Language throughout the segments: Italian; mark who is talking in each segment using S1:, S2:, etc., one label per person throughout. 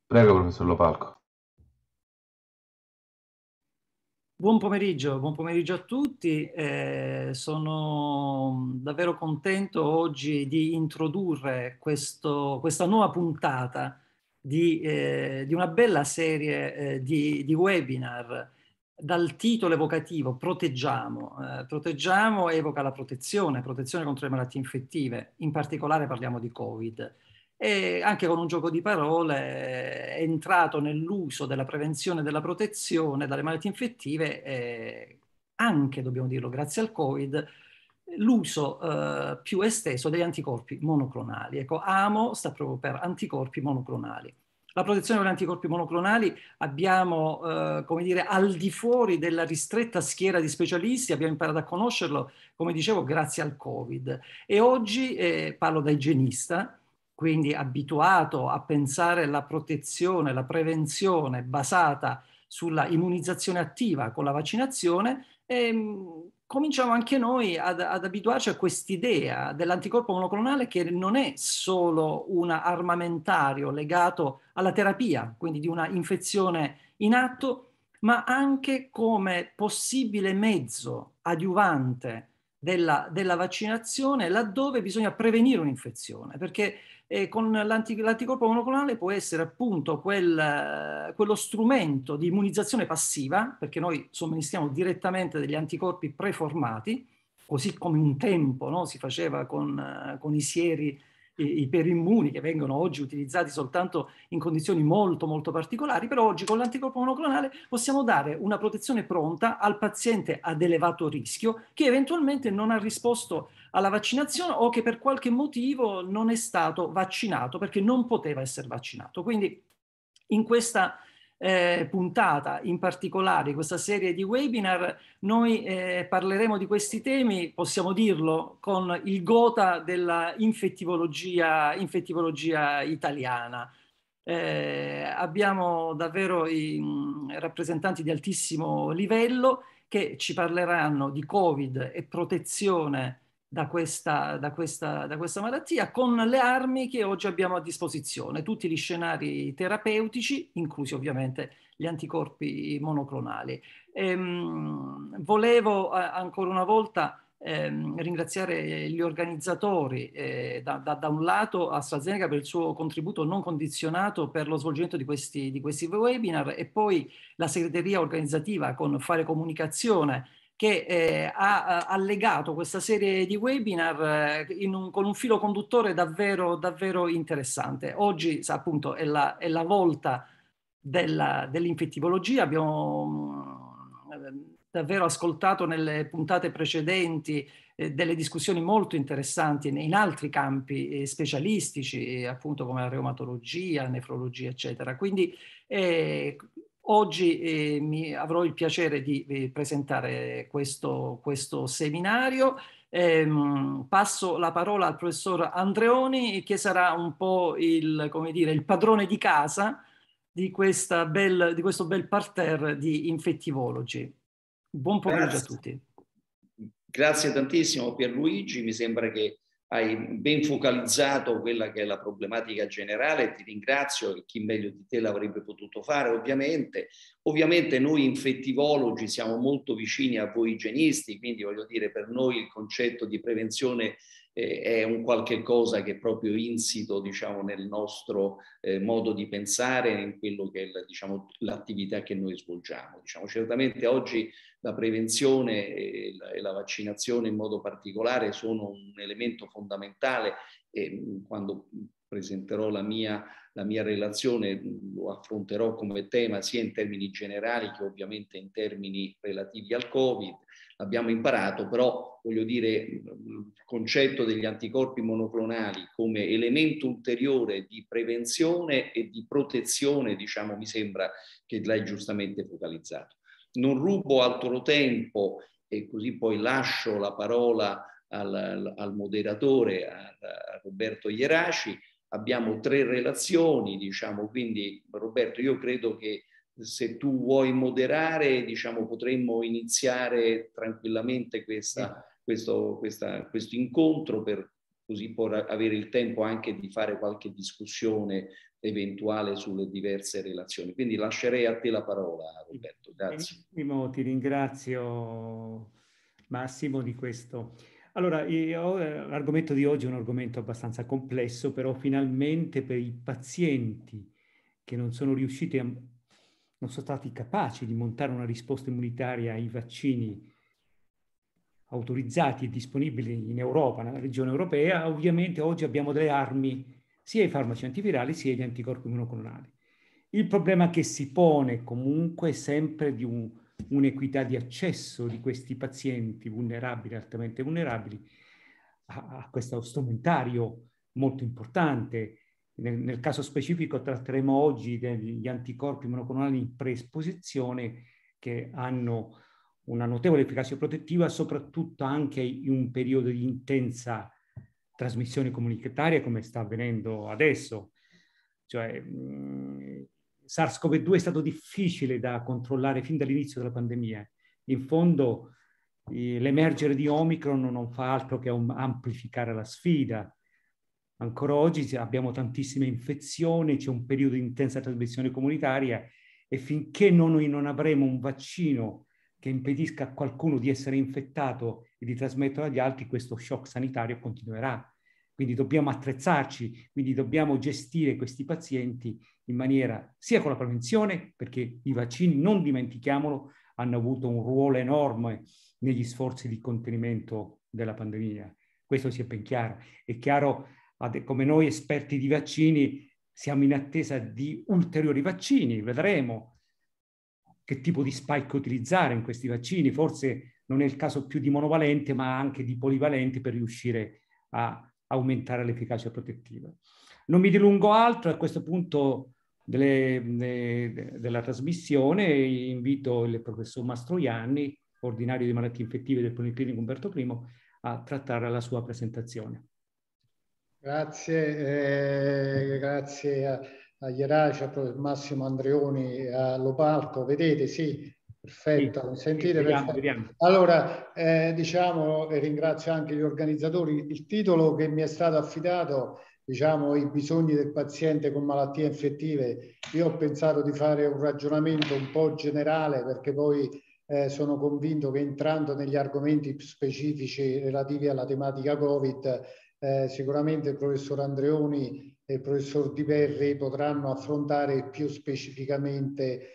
S1: Prego, professor Lopalco.
S2: Buon pomeriggio a tutti. Sono davvero contento oggi di introdurre questa nuova puntata di una bella serie di webinar dal titolo evocativo Proteggiamo. Proteggiamo evoca la protezione contro le malattie infettive, in particolare parliamo di Covid. E anche con un gioco di parole è entrato nell'uso della prevenzione e della protezione dalle malattie infettive, anche, dobbiamo dirlo, grazie al Covid, l'uso più esteso degli anticorpi monoclonali. Ecco, AMO sta proprio per anticorpi monoclonali. La protezione con gli anticorpi monoclonali abbiamo, come dire, al di fuori della ristretta schiera di specialisti, abbiamo imparato a conoscerlo, come dicevo, grazie al Covid. E oggi parlo da igienista, quindi abituato a pensare la protezione, la prevenzione basata sulla immunizzazione attiva con la vaccinazione, cominciamo anche noi ad abituarci a quest'idea dell'anticorpo monoclonale che non è solo un armamentario legato alla terapia, quindi di una infezione in atto, ma anche come possibile mezzo adiuvante della vaccinazione laddove bisogna prevenire un'infezione, perché con l'anticorpo monoclonale può essere appunto quello strumento di immunizzazione passiva, perché noi somministriamo direttamente degli anticorpi preformati, così come un tempo, no, si faceva con i sieri iperimmuni che vengono oggi utilizzati soltanto in condizioni molto molto particolari, però oggi con l'anticorpo monoclonale possiamo dare una protezione pronta al paziente ad elevato rischio che eventualmente non ha risposto alla vaccinazione o che per qualche motivo non è stato vaccinato perché non poteva essere vaccinato. Quindi in questa puntata, in particolare questa serie di webinar, noi parleremo di questi temi, possiamo dirlo, con il gotha della infettivologia italiana. Abbiamo davvero i rappresentanti di altissimo livello che ci parleranno di Covid e protezione da questa malattia con le armi che oggi abbiamo a disposizione, tutti gli scenari terapeutici, inclusi ovviamente gli anticorpi monoclonali. Volevo ancora una volta ringraziare gli organizzatori, da un lato AstraZeneca per il suo contributo non condizionato per lo svolgimento di questi webinar e poi la segreteria organizzativa con Fare Comunicazione che ha allegato questa serie di webinar con un filo conduttore davvero, davvero interessante. Oggi appunto è la volta dell'infettivologia. Abbiamo davvero ascoltato nelle puntate precedenti delle discussioni molto interessanti in altri campi specialistici, appunto come la reumatologia, nefrologia, eccetera. Quindi oggi avrò il piacere di presentare questo seminario. Passo la parola al professor Andreoni, che sarà un po' come dire, il padrone di casa di questo bel parterre di infettivologi. Buon pomeriggio a
S3: Grazie.
S2: tutti.
S3: Grazie tantissimo Pierluigi, mi sembra che hai ben focalizzato quella che è la problematica generale, ti ringrazio e chi meglio di te l'avrebbe potuto fare ovviamente. Ovviamente noi infettivologi siamo molto vicini a voi igienisti, quindi voglio dire per noi il concetto di prevenzione è un qualche cosa che è proprio insito, diciamo, nel nostro modo di pensare, in quello che è diciamo, l'attività che noi svolgiamo. Diciamo, certamente oggi la prevenzione e la vaccinazione in modo particolare sono un elemento fondamentale e quando presenterò la mia relazione lo affronterò come tema sia in termini generali che ovviamente in termini relativi al Covid. L'abbiamo imparato, però voglio dire il concetto degli anticorpi monoclonali come elemento ulteriore di prevenzione e di protezione, diciamo, mi sembra che l'hai giustamente focalizzato. Non rubo altro tempo e così poi lascio la parola al moderatore, a Roberto Ieraci. Abbiamo 3 relazioni, diciamo, quindi Roberto io credo che se tu vuoi moderare, diciamo, potremmo iniziare tranquillamente questo incontro per così poi avere il tempo anche di fare qualche discussione eventuale sulle diverse relazioni. Quindi lascerei a te la parola, Roberto. Grazie.
S1: Benissimo, ti ringrazio Massimo di questo. Allora, l'argomento di oggi è un argomento abbastanza complesso, però finalmente per i pazienti che non sono riusciti non sono stati capaci di montare una risposta immunitaria ai vaccini autorizzati e disponibili in Europa, nella regione europea, ovviamente oggi abbiamo delle armi sia i farmaci antivirali sia gli anticorpi monoclonali. Il problema che si pone comunque è sempre di un'equità di accesso di questi pazienti vulnerabili, altamente vulnerabili, a questo strumentario molto importante. Nel caso specifico tratteremo oggi degli anticorpi monoclonali in preesposizione che hanno una notevole efficacia protettiva, soprattutto anche in un periodo di intensa trasmissione comunitaria come sta avvenendo adesso. Cioè, SARS-CoV-2 è stato difficile da controllare fin dall'inizio della pandemia. In fondo, l'emergere di Omicron non fa altro che amplificare la sfida. Ancora oggi abbiamo tantissime infezioni, c'è un periodo di intensa trasmissione comunitaria e finché non avremo un vaccino che impedisca a qualcuno di essere infettato e di trasmetterlo agli altri, questo shock sanitario continuerà. Quindi dobbiamo attrezzarci, quindi dobbiamo gestire questi pazienti in maniera sia con la prevenzione, perché i vaccini, non dimentichiamolo, hanno avuto un ruolo enorme negli sforzi di contenimento della pandemia. Questo sia ben chiaro. È chiaro, come noi esperti di vaccini, siamo in attesa di ulteriori vaccini, vedremo che tipo di spike utilizzare in questi vaccini. Forse non è il caso più di monovalente, ma anche di polivalente per riuscire a aumentare l'efficacia protettiva. Non mi dilungo altro a questo punto della trasmissione. Invito il professor Mastroianni, ordinario di malattie infettive del Policlinico Umberto I, a trattare la sua presentazione.
S4: Grazie, grazie agli Eraci, al professor Massimo Andreoni, a Lopalco. Vedete, sì, perfetto,
S1: Sì,
S4: sentite?
S1: vediamo,
S4: Perfetto.
S1: vediamo.
S4: Allora, diciamo, e ringrazio anche gli organizzatori, il titolo che mi è stato affidato, diciamo, i bisogni del paziente con malattie infettive. Io ho pensato di fare un ragionamento un po' generale, perché poi sono convinto che entrando negli argomenti più specifici relativi alla tematica Covid, sicuramente il professor Andreoni e il professor Di Perri potranno affrontare più specificamente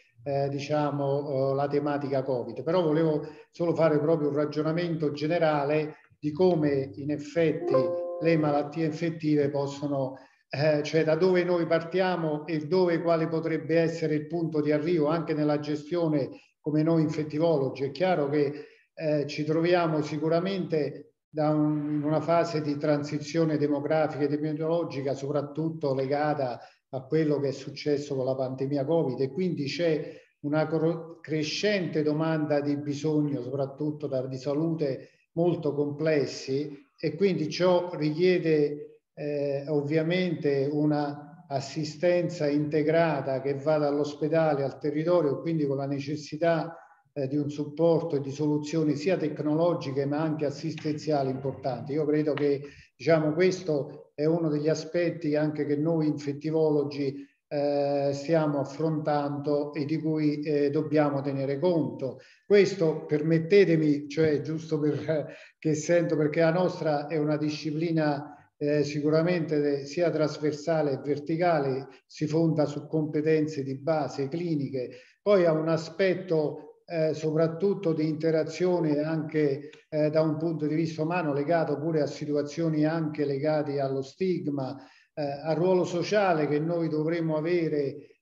S4: diciamo, la tematica Covid. Però volevo solo fare proprio un ragionamento generale di come in effetti le malattie infettive possono, cioè da dove noi partiamo e quale potrebbe essere il punto di arrivo anche nella gestione come noi infettivologi. È chiaro che ci troviamo sicuramente in una fase di transizione demografica ed epidemiologica, soprattutto legata a quello che è successo con la pandemia Covid, e quindi c'è una crescente domanda di bisogno, soprattutto di salute, molto complessi, e quindi ciò richiede ovviamente una assistenza integrata che va dall'ospedale al territorio, quindi con la necessità di un supporto e di soluzioni sia tecnologiche ma anche assistenziali importanti. Io credo che, diciamo, questo è uno degli aspetti anche che noi infettivologi stiamo affrontando e di cui dobbiamo tenere conto. Questo, permettetemi, cioè giusto che sento, perché la nostra è una disciplina sicuramente sia trasversale che verticale, si fonda su competenze di base cliniche, poi ha un aspetto soprattutto di interazione anche da un punto di vista umano, legato pure a situazioni anche legate allo stigma, al ruolo sociale che noi dovremmo avere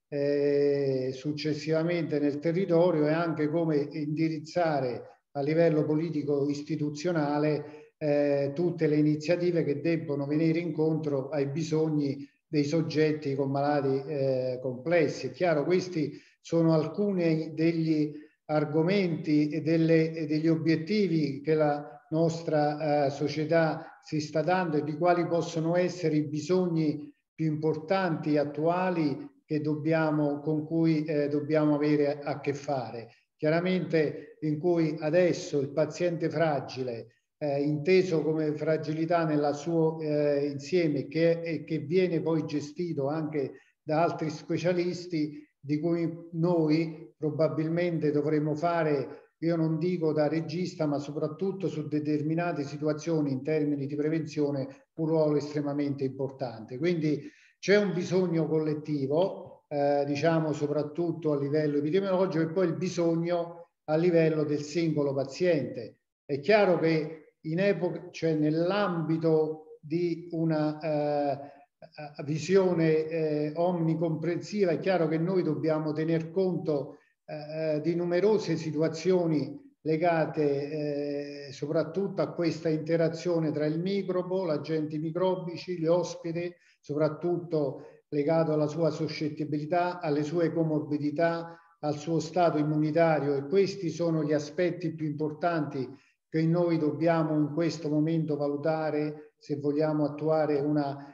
S4: successivamente nel territorio, e anche come indirizzare a livello politico istituzionale tutte le iniziative che debbono venire incontro ai bisogni dei soggetti con malati complessi. È chiaro, questi sono alcuni degli argomenti e degli obiettivi che la nostra società si sta dando, e di quali possono essere i bisogni più importanti attuali che con cui dobbiamo avere a che fare. Chiaramente, in cui adesso il paziente fragile, inteso come fragilità nel suo insieme, che viene poi gestito anche da altri specialisti di cui noi probabilmente dovremmo fare, io non dico da regista, ma soprattutto su determinate situazioni in termini di prevenzione, un ruolo estremamente importante. Quindi c'è un bisogno collettivo, diciamo soprattutto a livello epidemiologico, e poi il bisogno a livello del singolo paziente. È chiaro che in epoca, cioè nell'ambito di una visione omnicomprensiva, è chiaro che noi dobbiamo tener conto di numerose situazioni legate soprattutto a questa interazione tra il microbo, gli agenti microbici, gli ospiti, soprattutto legato alla sua suscettibilità, alle sue comorbidità, al suo stato immunitario, e questi sono gli aspetti più importanti che noi dobbiamo in questo momento valutare se vogliamo attuare una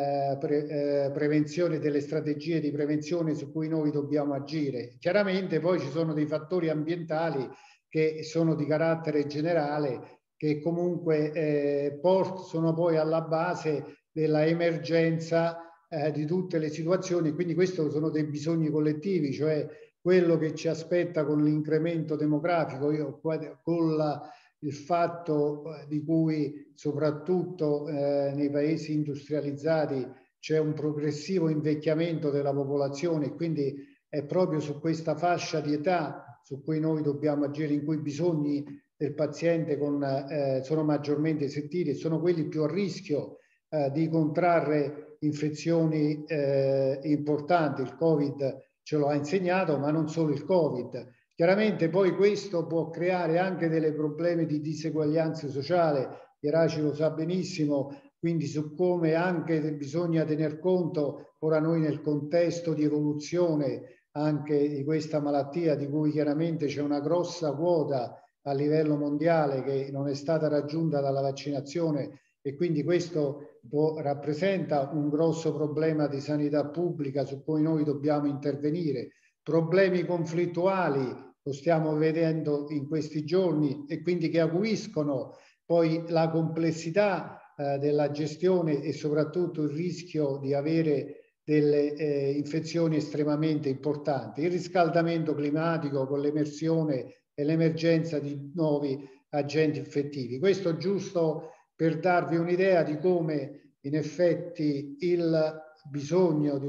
S4: prevenzione, delle strategie di prevenzione su cui noi dobbiamo agire. Chiaramente poi ci sono dei fattori ambientali che sono di carattere generale, che comunque sono poi alla base della emergenza di tutte le situazioni. Quindi questi sono dei bisogni collettivi, cioè quello che ci aspetta con l'incremento demografico, con il fatto di cui soprattutto nei paesi industrializzati c'è un progressivo invecchiamento della popolazione, quindi è proprio su questa fascia di età su cui noi dobbiamo agire, in cui i bisogni del paziente sono maggiormente sentiti e sono quelli più a rischio di contrarre infezioni importanti. Il Covid ce lo ha insegnato, ma non solo il Covid. Chiaramente poi questo può creare anche dei problemi di diseguaglianza sociale, Iraci lo sa benissimo, quindi su come anche bisogna tener conto, ora noi nel contesto di evoluzione anche di questa malattia, di cui chiaramente c'è una grossa quota a livello mondiale che non è stata raggiunta dalla vaccinazione, e quindi questo rappresenta un grosso problema di sanità pubblica su cui noi dobbiamo intervenire. Problemi conflittuali lo stiamo vedendo in questi giorni, e quindi che acuiscono poi la complessità della gestione e soprattutto il rischio di avere delle infezioni estremamente importanti. Il riscaldamento climatico con l'emersione e l'emergenza di nuovi agenti infettivi. Questo giusto per darvi un'idea di come in effetti il bisogno di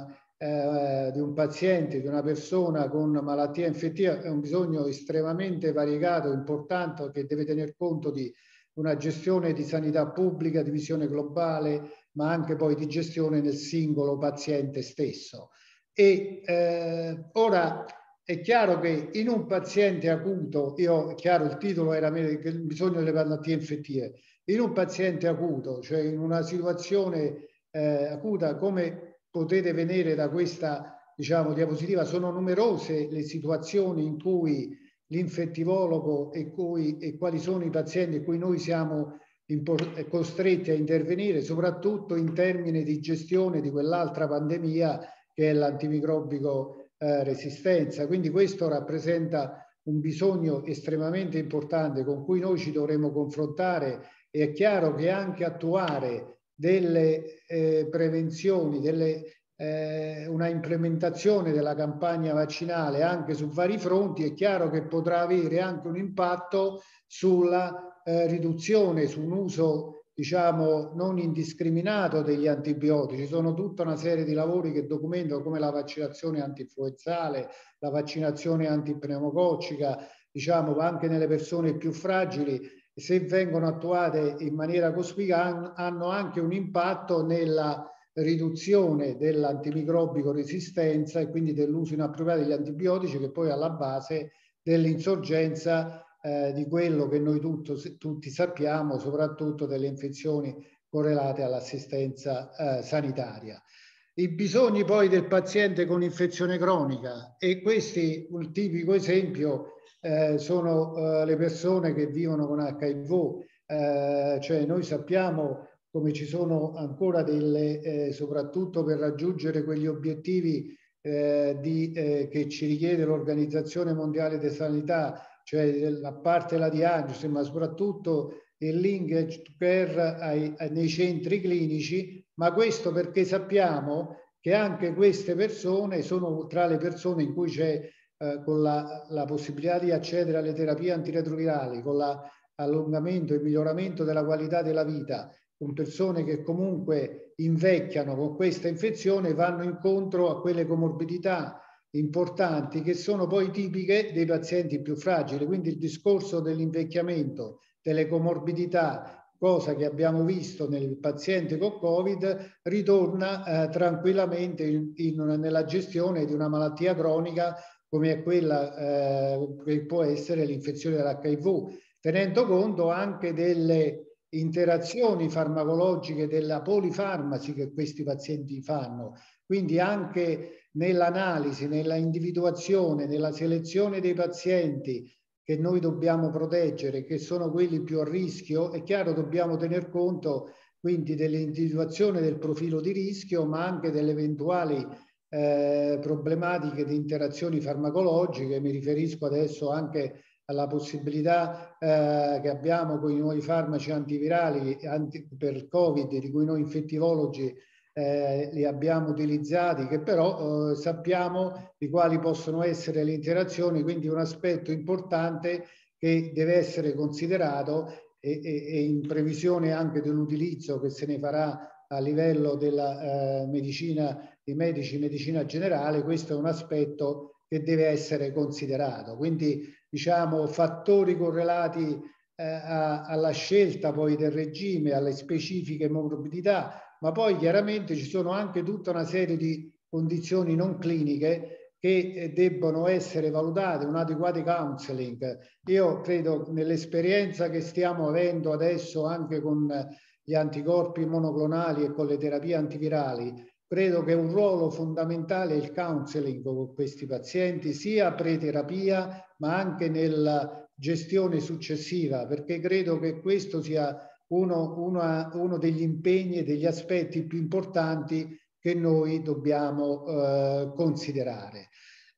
S4: un paziente, di una persona con malattia infettiva è un bisogno estremamente variegato, importante, che deve tener conto di una gestione di sanità pubblica, di visione globale, ma anche poi di gestione del singolo paziente stesso. E ora è chiaro che in un paziente acuto, è chiaro il titolo era il bisogno delle malattie infettive, in un paziente acuto, cioè in una situazione acuta, come potete vedere da questa diapositiva, sono numerose le situazioni in cui l'infettivologo e quali sono i pazienti in cui noi siamo costretti a intervenire, soprattutto in termini di gestione di quell'altra pandemia che è l'antimicrobico resistenza. Quindi questo rappresenta un bisogno estremamente importante con cui noi ci dovremo confrontare, e è chiaro che anche attuare delle prevenzioni, una implementazione della campagna vaccinale anche su vari fronti, è chiaro che potrà avere anche un impatto sulla riduzione, su un uso non indiscriminato degli antibiotici. Sono tutta una serie di lavori che documentano come la vaccinazione antinfluenzale, la vaccinazione antipneumococcica, anche nelle persone più fragili, se vengono attuate in maniera cospicua, hanno anche un impatto nella riduzione dell'antimicrobico resistenza e quindi dell'uso inappropriato degli antibiotici, che poi è alla base dell'insorgenza di quello che noi tutti sappiamo, soprattutto delle infezioni correlate all'assistenza sanitaria. I bisogni poi del paziente con infezione cronica, e questi, un tipico esempio, sono le persone che vivono con HIV, cioè noi sappiamo come ci sono ancora soprattutto per raggiungere quegli obiettivi che ci richiede l'Organizzazione Mondiale della Sanità, cioè a parte la diagnosi, ma soprattutto il linkage care nei centri clinici, ma questo perché sappiamo che anche queste persone sono tra le persone in cui c'è con la possibilità di accedere alle terapie antiretrovirali, con l'allungamento e il miglioramento della qualità della vita, con persone che comunque invecchiano con questa infezione, vanno incontro a quelle comorbidità importanti che sono poi tipiche dei pazienti più fragili. Quindi il discorso dell'invecchiamento, delle comorbidità, cosa che abbiamo visto nel paziente con Covid, ritorna tranquillamente nella gestione di una malattia cronica come è quella che può essere l'infezione dell'HIV, tenendo conto anche delle interazioni farmacologiche, della polifarmaci che questi pazienti fanno. Quindi anche nell'analisi, nella individuazione, nella selezione dei pazienti che noi dobbiamo proteggere, che sono quelli più a rischio, è chiaro dobbiamo tener conto quindi dell'individuazione del profilo di rischio, ma anche delle eventuali problematiche di interazioni farmacologiche. Mi riferisco adesso anche alla possibilità che abbiamo con i nuovi farmaci antivirali per il Covid, di cui noi infettivologi li abbiamo utilizzati, che però sappiamo di quali possono essere le interazioni, quindi un aspetto importante che deve essere considerato e in previsione anche dell'utilizzo che se ne farà a livello della medicina, di medici, medicina generale. Questo è un aspetto che deve essere considerato. Quindi diciamo fattori correlati alla scelta poi del regime, alle specifiche morbidità, ma poi chiaramente ci sono anche tutta una serie di condizioni non cliniche che debbono essere valutate, un adeguato counseling. Io credo nell'esperienza che stiamo avendo adesso anche con gli anticorpi monoclonali e con le terapie antivirali, credo che un ruolo fondamentale è il counseling con questi pazienti, sia pre-terapia ma anche nella gestione successiva, perché credo che questo sia uno degli impegni e degli aspetti più importanti che noi dobbiamo considerare.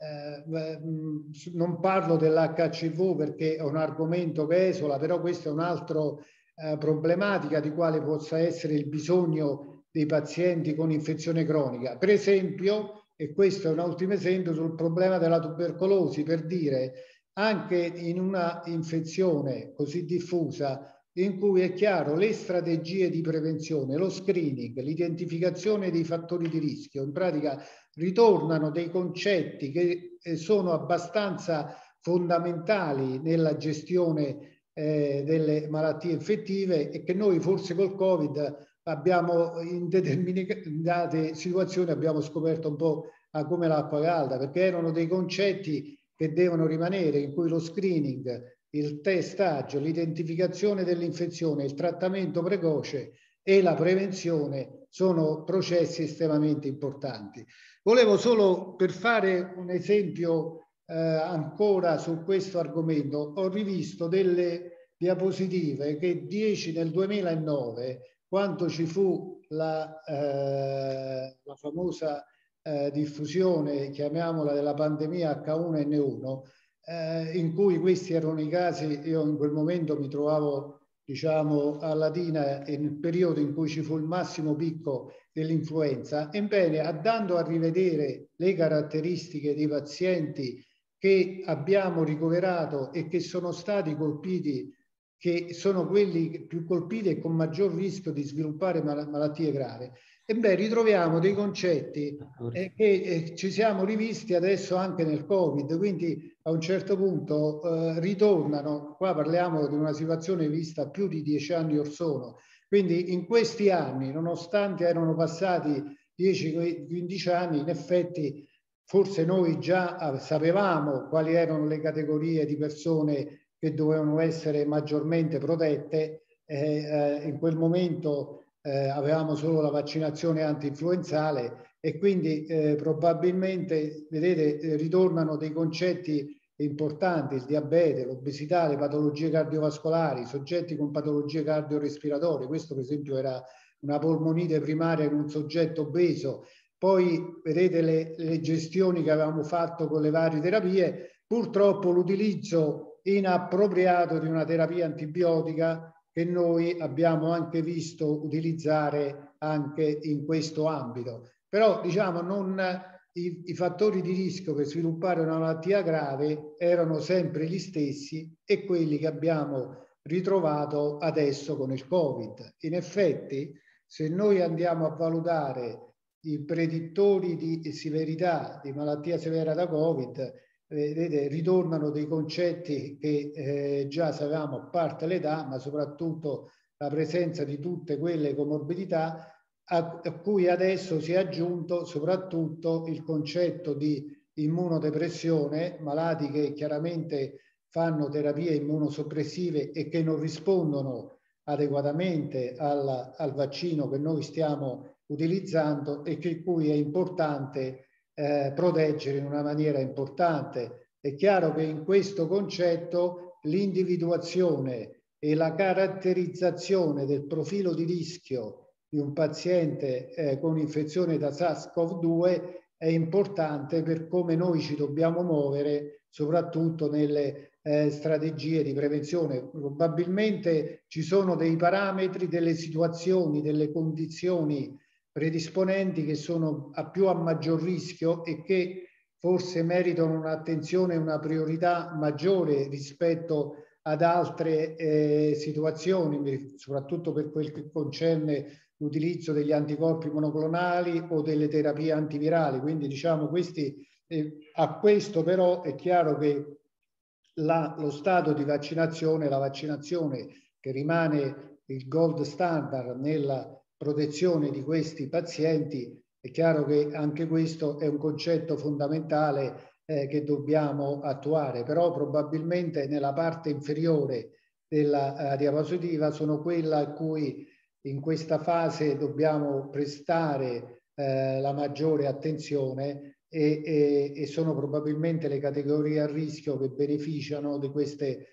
S4: Non parlo dell'HCV perché è un argomento che esula, però questa è un'altra problematica di quale possa essere il bisogno dei pazienti con infezione cronica. Per esempio, e questo è un ultimo esempio, sul problema della tubercolosi, per dire, anche in una infezione così diffusa, in cui è chiaro le strategie di prevenzione, lo screening, l'identificazione dei fattori di rischio, in pratica ritornano dei concetti che sono abbastanza fondamentali nella gestione delle malattie infettive e che noi forse col Covid abbiamo in determinate situazioni abbiamo scoperto un po' come l'acqua calda, perché erano dei concetti che devono rimanere, in cui lo screening, il testaggio, l'identificazione dell'infezione, il trattamento precoce e la prevenzione sono processi estremamente importanti. Volevo solo, per fare un esempio ancora su questo argomento, ho rivisto delle diapositive che 10 nel 2009, quando ci fu la famosa diffusione, chiamiamola, della pandemia H1N1, in cui questi erano i casi. Io in quel momento mi trovavo, diciamo, a Latina, nel periodo in cui ci fu il massimo picco dell'influenza. Ebbene, andando a rivedere le caratteristiche dei pazienti che abbiamo ricoverato e che sono stati colpiti, che sono quelli più colpiti e con maggior rischio di sviluppare malattie gravi, ebbene ritroviamo dei concetti che ci siamo rivisti adesso anche nel Covid, quindi a un certo punto ritornano. Qua parliamo di una situazione vista più di 10 anni or sono, quindi in questi anni, nonostante erano passati 10-15 anni, in effetti forse noi già sapevamo quali erano le categorie di persone che dovevano essere maggiormente protette. In quel momento avevamo solo la vaccinazione anti-influenzale e quindi probabilmente, vedete, ritornano dei concetti importanti: il diabete, l'obesità, le patologie cardiovascolari, soggetti con patologie cardiorespiratorie. Questo per esempio era una polmonite primaria in un soggetto obeso. Poi vedete le gestioni che avevamo fatto con le varie terapie. Purtroppo l'utilizzo inappropriato di una terapia antibiotica che noi abbiamo anche visto utilizzare anche in questo ambito. però diciamo i fattori di rischio per sviluppare una malattia grave erano sempre gli stessi e quelli che abbiamo ritrovato adesso con il Covid. In effetti, se noi andiamo a valutare i predittori di severità di malattia severa da Covid, vedete, ritornano dei concetti che già sapevamo, a parte l'età, ma soprattutto la presenza di tutte quelle comorbidità a cui adesso si è aggiunto soprattutto il concetto di immunodepressione, malati che chiaramente fanno terapie immunosoppressive e che non rispondono adeguatamente al vaccino che noi stiamo utilizzando e che cui è importante proteggere in una maniera importante. È chiaro che in questo concetto l'individuazione e la caratterizzazione del profilo di rischio di un paziente con infezione da SARS-CoV-2 è importante per come noi ci dobbiamo muovere, soprattutto nelle strategie di prevenzione. Probabilmente ci sono dei parametri, delle situazioni, delle condizioni predisponenti che sono a maggior rischio e che forse meritano un'attenzione e una priorità maggiore rispetto ad altre situazioni, soprattutto per quel che concerne l'utilizzo degli anticorpi monoclonali o delle terapie antivirali. Quindi diciamo a questo però è chiaro che lo stato di vaccinazione, la vaccinazione che rimane il gold standard nella protezione di questi pazienti, è chiaro che anche questo è un concetto fondamentale che dobbiamo attuare, però probabilmente nella parte inferiore della diapositiva sono quella a cui in questa fase dobbiamo prestare la maggiore attenzione e sono probabilmente le categorie a rischio che beneficiano di queste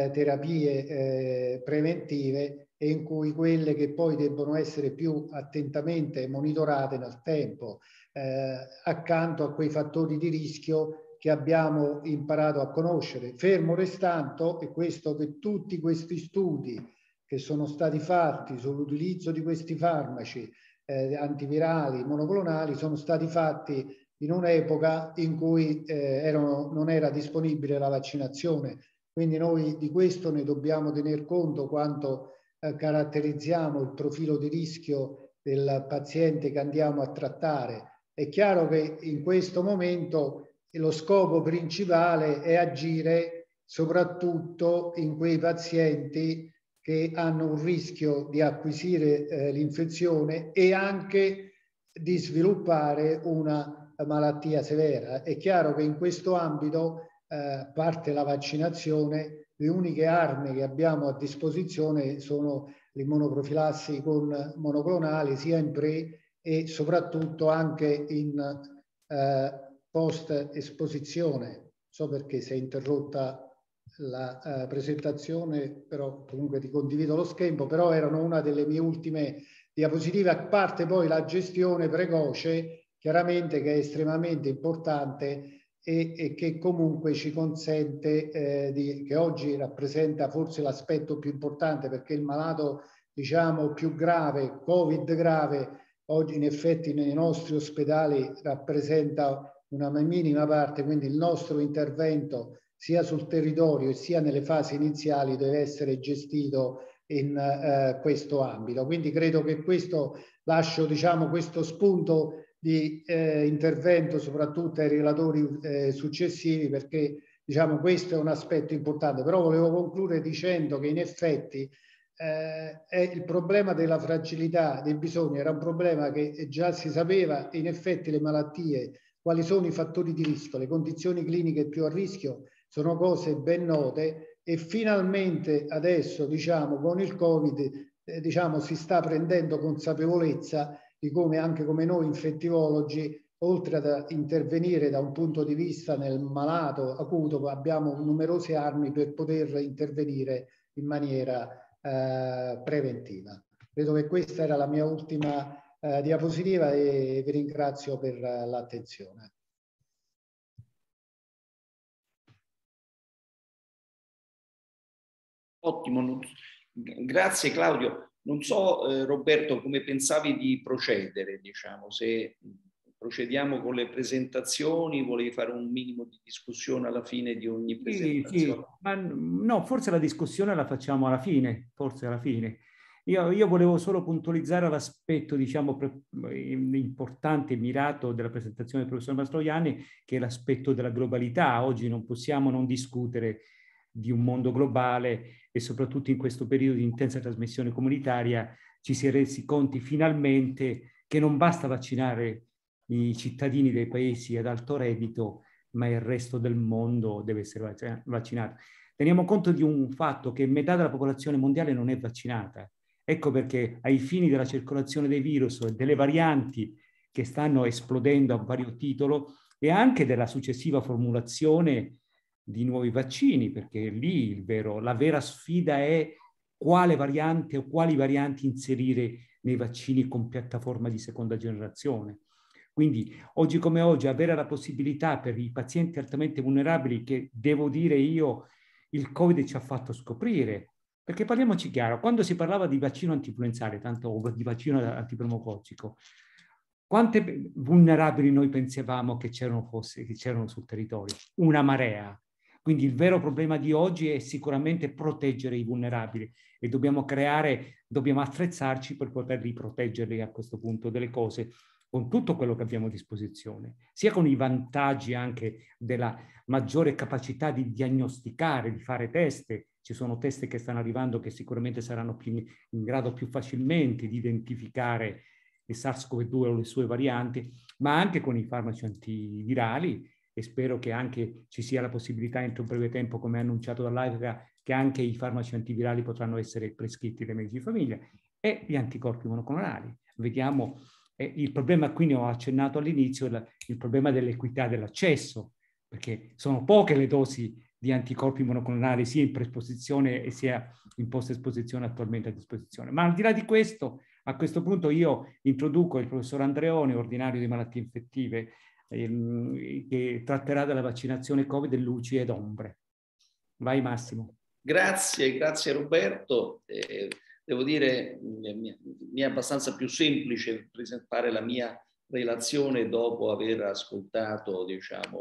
S4: terapie preventive e in cui quelle che poi debbono essere più attentamente monitorate nel tempo, accanto a quei fattori di rischio che abbiamo imparato a conoscere. Fermo restando, e questo che tutti questi studi che sono stati fatti sull'utilizzo di questi farmaci antivirali, monoclonali, sono stati fatti in un'epoca in cui non era disponibile la vaccinazione. Quindi noi di questo ne dobbiamo tener conto quando caratterizziamo il profilo di rischio del paziente che andiamo a trattare. È chiaro che in questo momento lo scopo principale è agire soprattutto in quei pazienti che hanno un rischio di acquisire l'infezione e anche di sviluppare una malattia severa. È chiaro che in questo ambito, a parte la vaccinazione, le uniche armi che abbiamo a disposizione sono l'immunoprofilassi con monoclonali, sia in pre e soprattutto anche in post-esposizione. So perché si è interrotta la presentazione, però comunque ti condivido lo schermo, però erano una delle mie ultime diapositive, a parte poi la gestione precoce, chiaramente, che è estremamente importante e che comunque ci consente che oggi rappresenta forse l'aspetto più importante, perché il malato diciamo più grave, Covid grave, oggi in effetti nei nostri ospedali rappresenta una minima parte, quindi il nostro intervento sia sul territorio sia nelle fasi iniziali deve essere gestito in questo ambito. Quindi credo che questo lascio diciamo questo spunto di intervento soprattutto ai relatori successivi, perché diciamo questo è un aspetto importante. Però volevo concludere dicendo che in effetti il problema della fragilità dei bisogni era un problema che già si sapeva. In effetti le malattie, quali sono i fattori di rischio, le condizioni cliniche più a rischio sono cose ben note e finalmente adesso diciamo con il Covid diciamo si sta prendendo consapevolezza di come anche come noi infettivologi, oltre ad intervenire da un punto di vista nel malato acuto, abbiamo numerose armi per poter intervenire in maniera preventiva. Credo che questa era la mia ultima diapositiva e vi ringrazio per l'attenzione.
S3: Ottimo, grazie Claudio. Non so Roberto come pensavi di procedere, diciamo, se procediamo con le presentazioni, volevi fare un minimo di discussione alla fine di ogni presentazione?
S1: Sì. Ma no, forse la discussione la facciamo alla fine, forse alla fine. Io volevo solo puntualizzare l'aspetto, diciamo, importante e mirato della presentazione del professor Mastroianni, che è l'aspetto della globalità. Oggi non possiamo non discutere di un mondo globale e soprattutto in questo periodo di intensa trasmissione comunitaria ci si è resi conti finalmente che non basta vaccinare i cittadini dei paesi ad alto reddito, ma il resto del mondo deve essere vaccinato. Teniamo conto di un fatto che metà della popolazione mondiale non è vaccinata. Ecco perché ai fini della circolazione dei virus e delle varianti che stanno esplodendo a vario titolo e anche della successiva formulazione di nuovi vaccini, perché lì la vera sfida è quale variante o quali varianti inserire nei vaccini con piattaforma di seconda generazione. Quindi oggi come oggi avere la possibilità per i pazienti altamente vulnerabili, che devo dire io, il Covid ci ha fatto scoprire, perché parliamoci chiaro, quando si parlava di vaccino antinfluenzale, tanto di vaccino antipneumococcico, quante vulnerabili noi pensavamo che c'erano sul territorio? Una marea. Quindi il vero problema di oggi è sicuramente proteggere i vulnerabili e dobbiamo attrezzarci per poterli proteggerli a questo punto delle cose, con tutto quello che abbiamo a disposizione, sia con i vantaggi anche della maggiore capacità di diagnosticare, di fare test. Ci sono test che stanno arrivando che sicuramente saranno in grado più facilmente di identificare il SARS-CoV-2 o le sue varianti, ma anche con i farmaci antivirali, e spero che anche ci sia la possibilità entro un breve tempo, come annunciato dall'AIFA, che anche i farmaci antivirali potranno essere prescritti dai medici di famiglia, e gli anticorpi monoclonali. Vediamo, il problema, qui ne ho accennato all'inizio, il problema dell'equità dell'accesso, perché sono poche le dosi di anticorpi monoclonali sia in preesposizione e sia in post-esposizione attualmente a disposizione. Ma al di là di questo, a questo punto io introduco il professor Andreoni, ordinario di malattie infettive, che tratterà della vaccinazione Covid e luci ed ombre. Vai Massimo.
S3: Grazie Roberto. Devo dire, mi è abbastanza più semplice presentare la mia relazione dopo aver ascoltato, diciamo,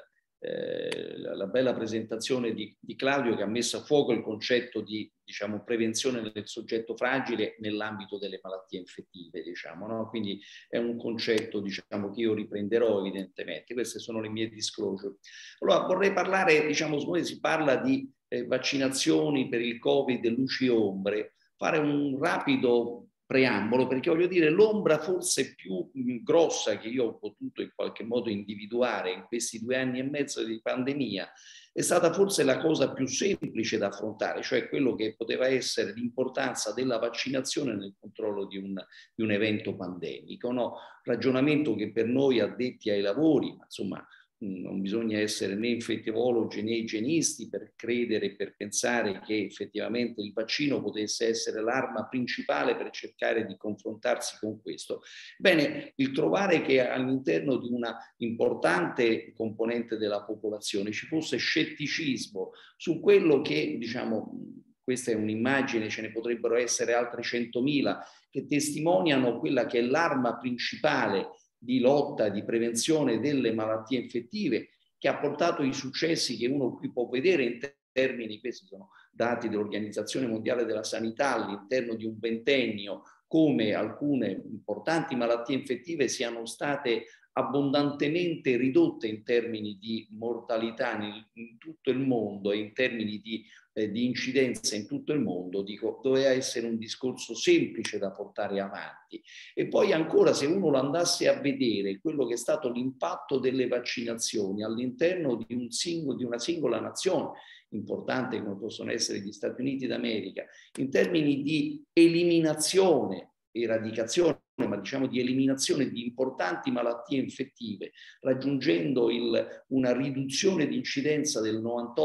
S3: la bella presentazione di Claudio, che ha messo a fuoco il concetto di, diciamo, prevenzione del soggetto fragile nell'ambito delle malattie infettive, diciamo, no? Quindi è un concetto, diciamo, che io riprenderò evidentemente. Queste sono le mie disclosure. Allora vorrei parlare, diciamo, si parla di vaccinazioni per il Covid, luci e ombre, fare un rapido preambolo, perché voglio dire, l'ombra forse più grossa che io ho potuto in qualche modo individuare in questi 2 anni e mezzo di pandemia è stata forse la cosa più semplice da affrontare, cioè quello che poteva essere l'importanza della vaccinazione nel controllo di un evento pandemico, no? Ragionamento che per noi addetti ai lavori, ma insomma, non bisogna essere né infettivologi né igienisti per credere e per pensare che effettivamente il vaccino potesse essere l'arma principale per cercare di confrontarsi con questo. Bene, il trovare che all'interno di una importante componente della popolazione ci fosse scetticismo su quello che, diciamo, questa è un'immagine, ce ne potrebbero essere altre 100.000 che testimoniano quella che è l'arma principale di lotta, di prevenzione delle malattie infettive, che ha portato i successi che uno qui può vedere in termini, questi sono dati dell'Organizzazione Mondiale della Sanità, all'interno di un ventennio, come alcune importanti malattie infettive siano state abbondantemente ridotte in termini di mortalità in tutto il mondo e in termini di incidenza in tutto il mondo, dico, doveva essere un discorso semplice da portare avanti. E poi ancora, se uno lo andasse a vedere quello che è stato l'impatto delle vaccinazioni all'interno di una singola nazione importante come possono essere gli Stati Uniti d'America, in termini di eliminazione, eradicazione, ma diciamo di eliminazione di importanti malattie infettive, raggiungendo una riduzione di incidenza del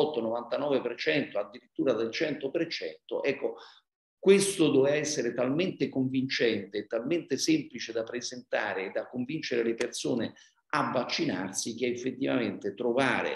S3: 98-99%, addirittura del 100%, ecco, questo doveva essere talmente convincente, talmente semplice da presentare e da convincere le persone a vaccinarsi, che effettivamente trovare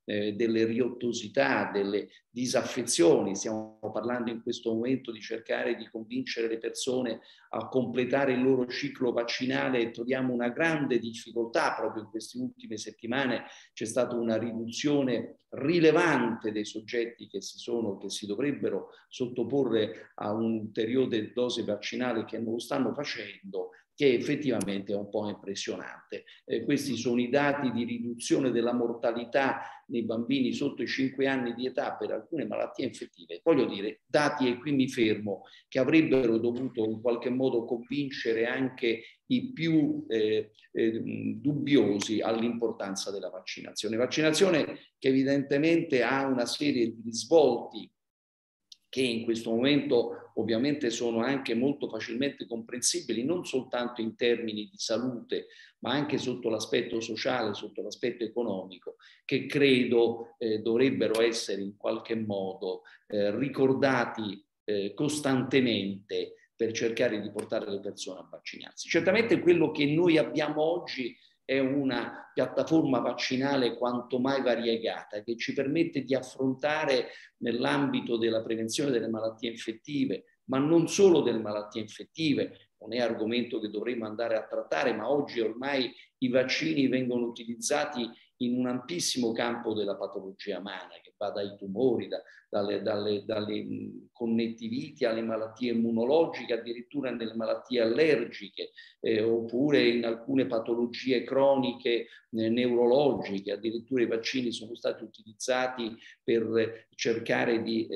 S3: delle riottosità, delle disaffezioni. Stiamo parlando in questo momento di cercare di convincere le persone a completare il loro ciclo vaccinale e troviamo una grande difficoltà. Proprio in queste ultime settimane c'è stata una riduzione rilevante dei soggetti che si dovrebbero sottoporre a un'ulteriore dose vaccinale, che non lo stanno facendo, che effettivamente è un po' impressionante. Questi sono i dati di riduzione della mortalità nei bambini sotto i 5 anni di età per alcune malattie infettive. Voglio dire, dati, e qui mi fermo, che avrebbero dovuto in qualche modo convincere anche i più dubbiosi all'importanza della vaccinazione. Vaccinazione che evidentemente ha una serie di risvolti che in questo momento ovviamente sono anche molto facilmente comprensibili, non soltanto in termini di salute, ma anche sotto l'aspetto sociale, sotto l'aspetto economico, che credo dovrebbero essere in qualche modo ricordati costantemente per cercare di portare le persone a vaccinarsi. Certamente quello che noi abbiamo oggi è una piattaforma vaccinale quanto mai variegata, che ci permette di affrontare nell'ambito della prevenzione delle malattie infettive, ma non solo delle malattie infettive, non è argomento che dovremmo andare a trattare, ma oggi ormai i vaccini vengono utilizzati in un ampissimo campo della patologia umana, che va dai tumori, dalle connettiviti alle malattie immunologiche, addirittura nelle malattie allergiche, oppure in alcune patologie croniche neurologiche. Addirittura i vaccini sono stati utilizzati per cercare di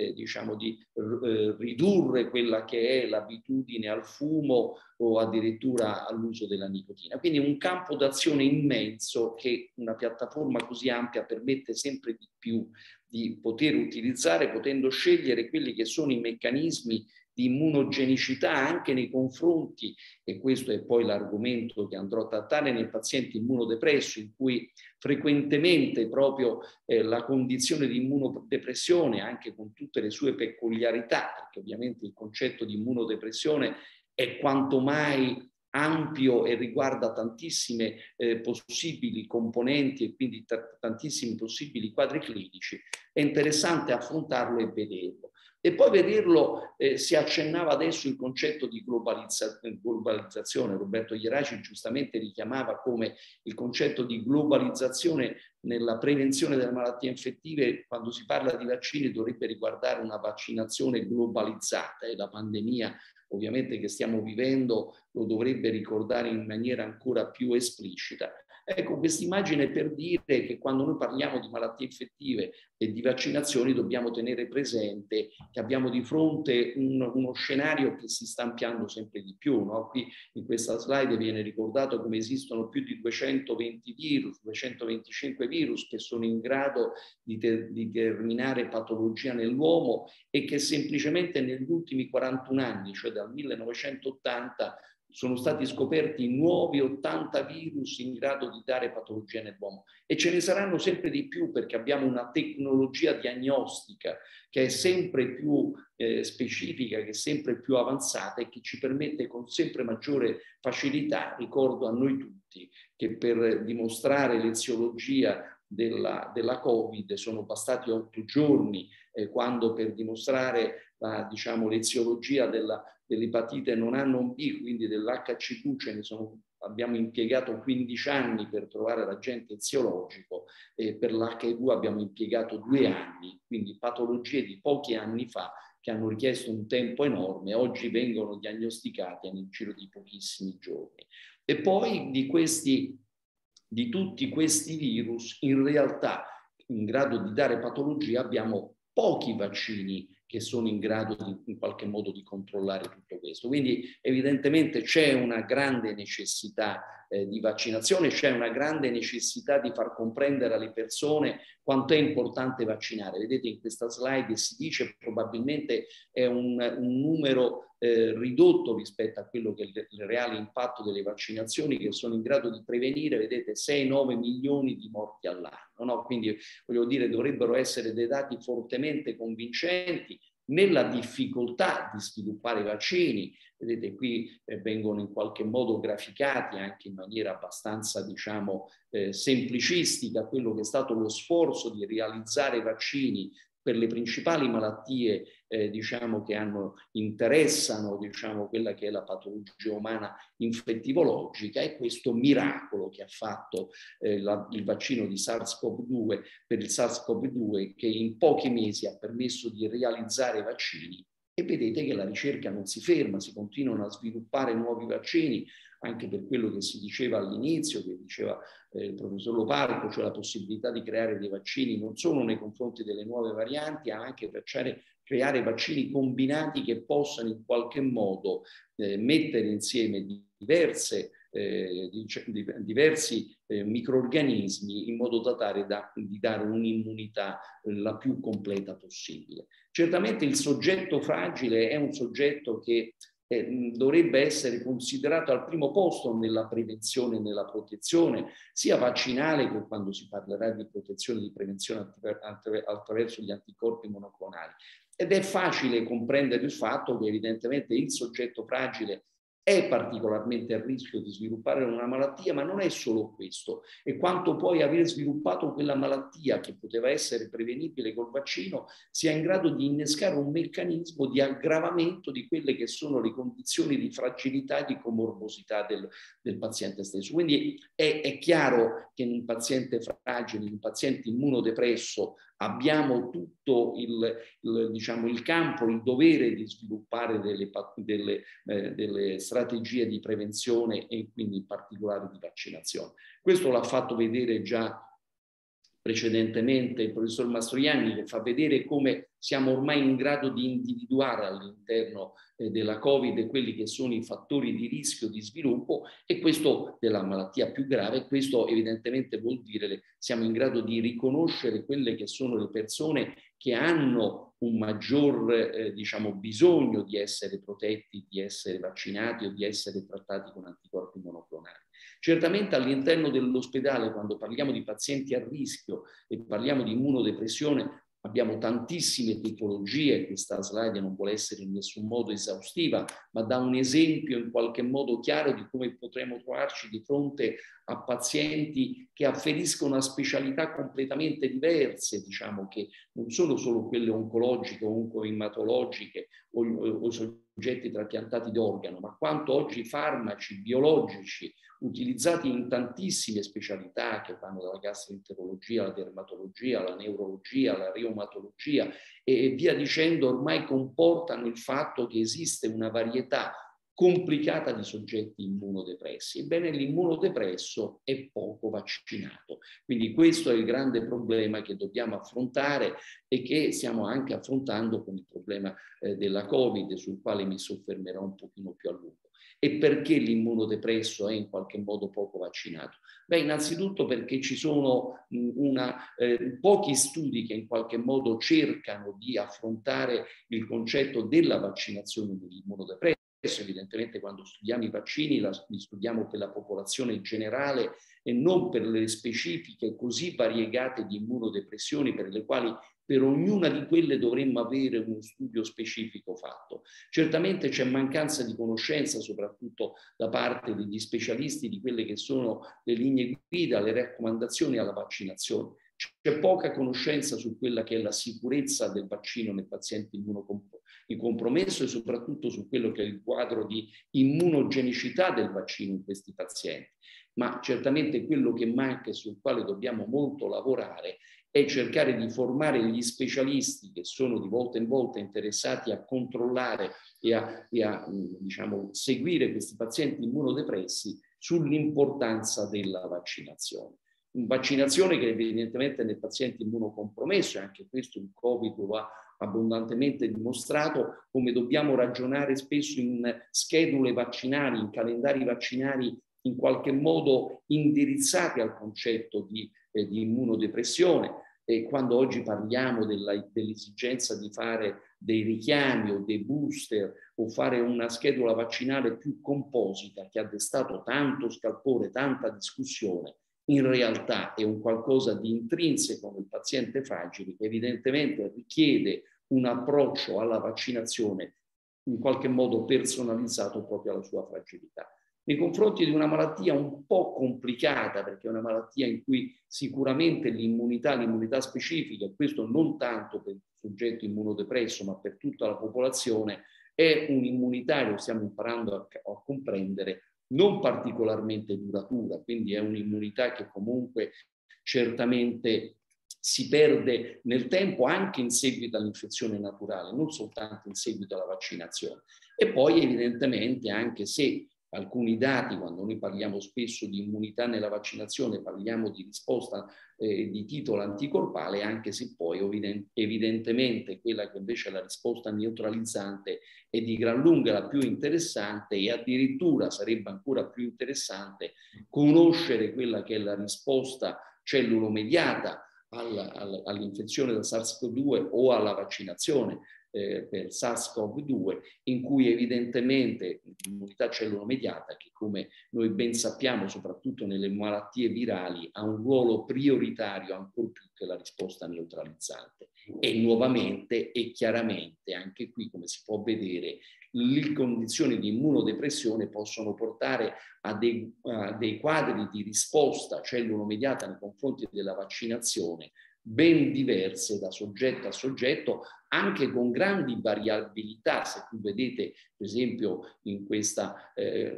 S3: ridurre quella che è l'abitudine al fumo o addirittura all'uso della nicotina. Quindi un campo d'azione immenso che una piattaforma così ampia permette sempre di più di poter utilizzare, potendo scegliere quelli che sono i meccanismi di immunogenicità anche nei confronti, e questo è poi l'argomento che andrò a trattare, nei pazienti immunodepressi, in cui frequentemente proprio la condizione di immunodepressione, anche con tutte le sue peculiarità, perché ovviamente il concetto di immunodepressione è quanto mai ampio e riguarda tantissime possibili componenti e quindi tantissimi possibili quadri clinici, è interessante affrontarlo e vederlo. E poi vederlo, si accennava adesso il concetto di globalizzazione. Roberto Ieraci giustamente richiamava come il concetto di globalizzazione nella prevenzione delle malattie infettive, quando si parla di vaccini, dovrebbe riguardare una vaccinazione globalizzata, e la pandemia ovviamente che stiamo vivendo lo dovrebbe ricordare in maniera ancora più esplicita. Ecco, questa immagine per dire che quando noi parliamo di malattie infettive e di vaccinazioni dobbiamo tenere presente che abbiamo di fronte uno scenario che si sta ampliando sempre di più, no? Qui in questa slide viene ricordato come esistono più di 220 virus, 225 virus che sono in grado di determinare patologia nell'uomo e che semplicemente negli ultimi 41 anni, cioè dal 1980, sono stati scoperti nuovi 80 virus in grado di dare patologia nell'uomo, e ce ne saranno sempre di più perché abbiamo una tecnologia diagnostica che è sempre più specifica, che è sempre più avanzata e che ci permette con sempre maggiore facilità, ricordo a noi tutti che per dimostrare l'eziologia della Covid sono bastati 8 giorni, quando per dimostrare l'eziologia dell'epatite non A non B, quindi dell'HCV, abbiamo impiegato 15 anni per trovare l'agente eziologico, e per l'HIV abbiamo impiegato 2 anni, quindi patologie di pochi anni fa che hanno richiesto un tempo enorme, oggi vengono diagnosticate nel giro di pochissimi giorni. E poi di tutti questi virus, in realtà in grado di dare patologia abbiamo pochi vaccini che sono in grado in qualche modo di controllare tutto questo. Quindi evidentemente c'è una grande necessità di vaccinazione, c'è una grande necessità di far comprendere alle persone quanto è importante vaccinare. Vedete in questa slide si dice probabilmente è un numero ridotto rispetto a quello che è il reale impatto delle vaccinazioni, che sono in grado di prevenire, vedete, 6-9 milioni di morti all'anno, no? Quindi voglio dire, dovrebbero essere dei dati fortemente convincenti nella difficoltà di sviluppare vaccini, Vedete, qui vengono in qualche modo graficati anche in maniera abbastanza, diciamo, semplicistica quello che è stato lo sforzo di realizzare vaccini per le principali malattie diciamo, che interessano diciamo, quella che è la patologia umana infettivologica, e questo miracolo che ha fatto il vaccino di SARS-CoV-2 per il SARS-CoV-2, che in pochi mesi ha permesso di realizzare vaccini. E vedete che la ricerca non si ferma, si continuano a sviluppare nuovi vaccini, anche per quello che si diceva all'inizio, che diceva il professor Loparco, cioè la possibilità di creare dei vaccini non solo nei confronti delle nuove varianti, ma anche per creare vaccini combinati che possano in qualche modo mettere insieme diversi microrganismi in modo di dare un'immunità la più completa possibile. Certamente il soggetto fragile è un soggetto che dovrebbe essere considerato al primo posto nella prevenzione e nella protezione, sia vaccinale che quando si parlerà di protezione e di prevenzione attraverso gli anticorpi monoclonali. Ed è facile comprendere il fatto che evidentemente il soggetto fragile è particolarmente a rischio di sviluppare una malattia, ma non è solo questo. E quanto poi aver sviluppato quella malattia che poteva essere prevenibile col vaccino sia in grado di innescare un meccanismo di aggravamento di quelle che sono le condizioni di fragilità e di comorbosità del paziente stesso. Quindi è chiaro che in un paziente fragile, in un paziente immunodepresso, abbiamo tutto diciamo, il campo, il dovere di sviluppare delle strategie di prevenzione e quindi in particolare di vaccinazione. Questo l'ha fatto vedere già precedentemente il professor Mastroianni, che fa vedere come siamo ormai in grado di individuare all'interno della Covid quelli che sono i fattori di rischio di sviluppo, e questo della malattia più grave. Questo evidentemente vuol dire siamo in grado di riconoscere quelle che sono le persone che hanno un maggior diciamo, bisogno di essere protetti, di essere vaccinati o di essere trattati con anticorpi monoclonali. Certamente all'interno dell'ospedale, quando parliamo di pazienti a rischio e parliamo di immunodepressione, abbiamo tantissime tipologie. Questa slide non vuole essere in nessun modo esaustiva, ma dà un esempio in qualche modo chiaro di come potremo trovarci di fronte a pazienti che afferiscono a specialità completamente diverse, diciamo, che non sono solo quelle oncologiche o oncoematologiche o soggetti trapiantati d'organo, ma quanto oggi farmaci biologici utilizzati in tantissime specialità che vanno dalla gastroenterologia alla dermatologia, alla neurologia, alla reumatologia e via dicendo, ormai comportano il fatto che esiste una varietà complicata di soggetti immunodepressi. Ebbene, l'immunodepresso è poco vaccinato. Quindi questo è il grande problema che dobbiamo affrontare e che stiamo anche affrontando con il problema della Covid, sul quale mi soffermerò un pochino più a lungo. E perché l'immunodepresso è in qualche modo poco vaccinato? Beh, innanzitutto perché ci sono pochi studi che in qualche modo cercano di affrontare il concetto della vaccinazione dell'immunodepresso. Evidentemente quando studiamo i vaccini li studiamo per la popolazione generale e non per le specifiche così variegate di immunodepressioni per le quali per ognuna di quelle dovremmo avere uno studio specifico fatto. Certamente c'è mancanza di conoscenza, soprattutto da parte degli specialisti, di quelle che sono le linee guida, le raccomandazioni alla vaccinazione. C'è poca conoscenza su quella che è la sicurezza del vaccino nel paziente immunocompromesso e soprattutto su quello che è il quadro di immunogenicità del vaccino in questi pazienti. Ma certamente quello che manca e sul quale dobbiamo molto lavorare è cercare di formare gli specialisti che sono di volta in volta interessati a controllare e a diciamo, seguire questi pazienti immunodepressi sull'importanza della vaccinazione. Vaccinazione che evidentemente nel paziente immunocompromesso, e anche questo il Covid lo ha abbondantemente dimostrato, come dobbiamo ragionare spesso in schedule vaccinali, in calendari vaccinali in qualche modo indirizzati al concetto di immunodepressione. E quando oggi parliamo dell'esigenza di fare dei richiami o dei booster o fare una schedula vaccinale più composita che ha destato tanto scalpore, tanta discussione, in realtà è un qualcosa di intrinseco nel paziente fragile che evidentemente richiede un approccio alla vaccinazione in qualche modo personalizzato proprio alla sua fragilità. Nei confronti di una malattia un po' complicata, perché è una malattia in cui sicuramente l'immunità specifica, e questo non tanto per il soggetto immunodepresso, ma per tutta la popolazione, è un'immunità, lo stiamo imparando a comprendere, non particolarmente duratura, quindi è un'immunità che comunque certamente si perde nel tempo anche in seguito all'infezione naturale, non soltanto in seguito alla vaccinazione. E poi evidentemente, anche se alcuni dati, quando noi parliamo spesso di immunità nella vaccinazione, parliamo di risposta di titolo anticorpale, anche se poi evidentemente quella che invece è la risposta neutralizzante è di gran lunga la più interessante, e addirittura sarebbe ancora più interessante conoscere quella che è la risposta cellulomediata all'infezione da SARS-CoV-2 o alla vaccinazione per SARS-CoV-2, in cui evidentemente l'immunità cellulomediata, che come noi ben sappiamo soprattutto nelle malattie virali ha un ruolo prioritario ancor più che la risposta neutralizzante. E nuovamente e chiaramente anche qui, come si può vedere, le condizioni di immunodepressione possono portare a dei quadri di risposta cellulomediata nei confronti della vaccinazione ben diverse da soggetto a soggetto, anche con grandi variabilità. Se tu vedete, per esempio, in questa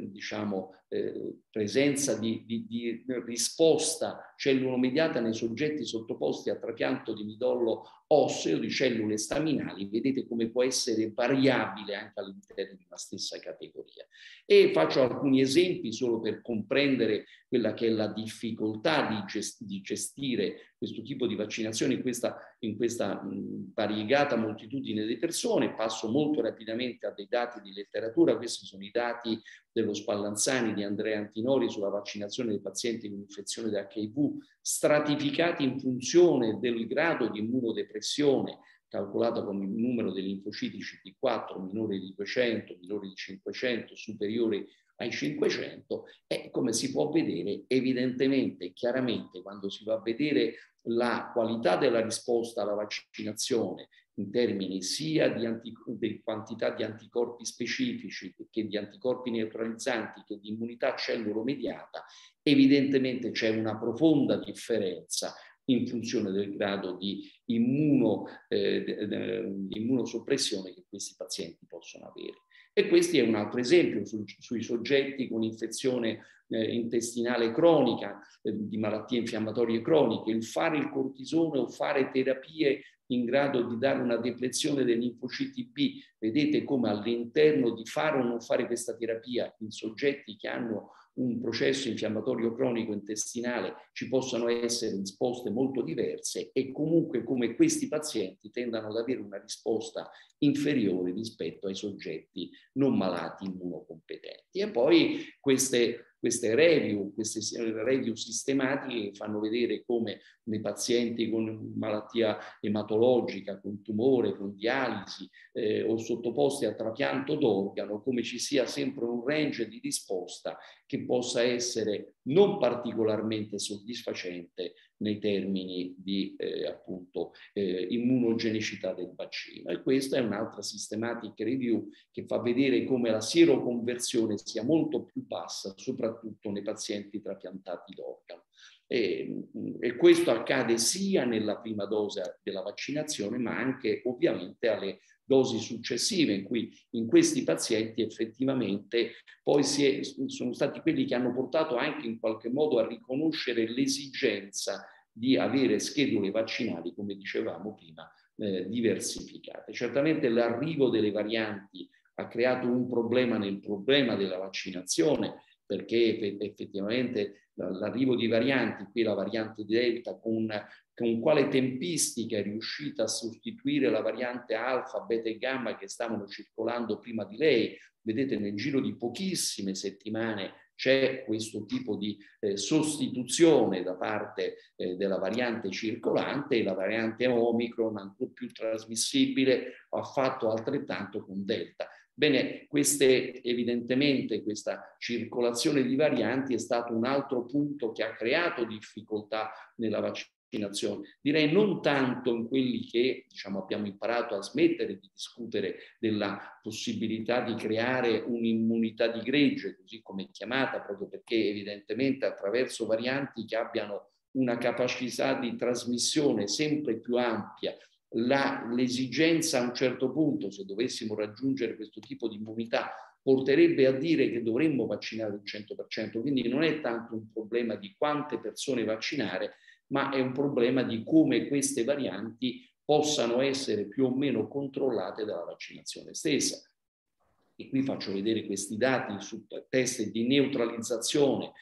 S3: presenza di risposta cellulomediata nei soggetti sottoposti a trapianto di midollo osseo, di cellule staminali, vedete come può essere variabile anche all'interno di una stessa categoria. E faccio alcuni esempi solo per comprendere quella che è la difficoltà di gestire questo tipo di vaccinazione in questa variegata moltitudine di persone. Passo molto rapidamente a dei dati di letteratura. Questi sono i dati dello Spallanzani di Andrea Antinori sulla vaccinazione dei pazienti con infezione da HIV, stratificati in funzione del grado di immunodepressione, calcolata con il numero dei linfociti CD4 minore di 200, minore di 500, superiore ai 500, e come si può vedere evidentemente, chiaramente, quando si va a vedere la qualità della risposta alla vaccinazione in termini sia di quantità di anticorpi specifici che di anticorpi neutralizzanti che di immunità cellulomediata, evidentemente c'è una profonda differenza in funzione del grado di immunosoppressione che questi pazienti possono avere. E questo è un altro esempio sui soggetti con infezione intestinale cronica, di malattie infiammatorie croniche. Il fare il cortisone o fare terapie in grado di dare una deplezione dei linfociti B, vedete come all'interno di fare o non fare questa terapia in soggetti che hanno un processo infiammatorio cronico intestinale ci possono essere risposte molto diverse, e comunque come questi pazienti tendano ad avere una risposta inferiore rispetto ai soggetti non malati immunocompetenti. E poi queste review sistematiche fanno vedere come nei pazienti con malattia ematologica, con tumore, con dialisi o sottoposti a trapianto d'organo, come ci sia sempre un range di risposta che possa essere non particolarmente soddisfacente nei termini di immunogenicità del vaccino. E questa è un'altra systematic review che fa vedere come la sieroconversione sia molto più bassa, soprattutto nei pazienti trapiantati d'organo. E questo accade sia nella prima dose della vaccinazione, ma anche ovviamente alle dosi successive, in cui in questi pazienti effettivamente poi sono stati quelli che hanno portato anche in qualche modo a riconoscere l'esigenza di avere schedule vaccinali, come dicevamo prima, diversificate. Certamente l'arrivo delle varianti ha creato un problema nel problema della vaccinazione, perché effettivamente l'arrivo di varianti, qui la variante Delta, con quale tempistica è riuscita a sostituire la variante alfa, beta e gamma che stavano circolando prima di lei. Vedete, nel giro di pochissime settimane c'è questo tipo di sostituzione da parte della variante circolante, e la variante Omicron, ancora più trasmissibile, ha fatto altrettanto con Delta. Bene, evidentemente questa circolazione di varianti è stato un altro punto che ha creato difficoltà nella vaccinazione vaccinazione. Direi non tanto in quelli che, diciamo, abbiamo imparato a smettere di discutere della possibilità di creare un'immunità di gregge, così come è chiamata, proprio perché evidentemente attraverso varianti che abbiano una capacità di trasmissione sempre più ampia, l'esigenza a un certo punto, se dovessimo raggiungere questo tipo di immunità, porterebbe a dire che dovremmo vaccinare il 100%, quindi non è tanto un problema di quante persone vaccinare, ma è un problema di come queste varianti possano essere più o meno controllate dalla vaccinazione stessa. E qui faccio vedere questi dati su test di neutralizzazione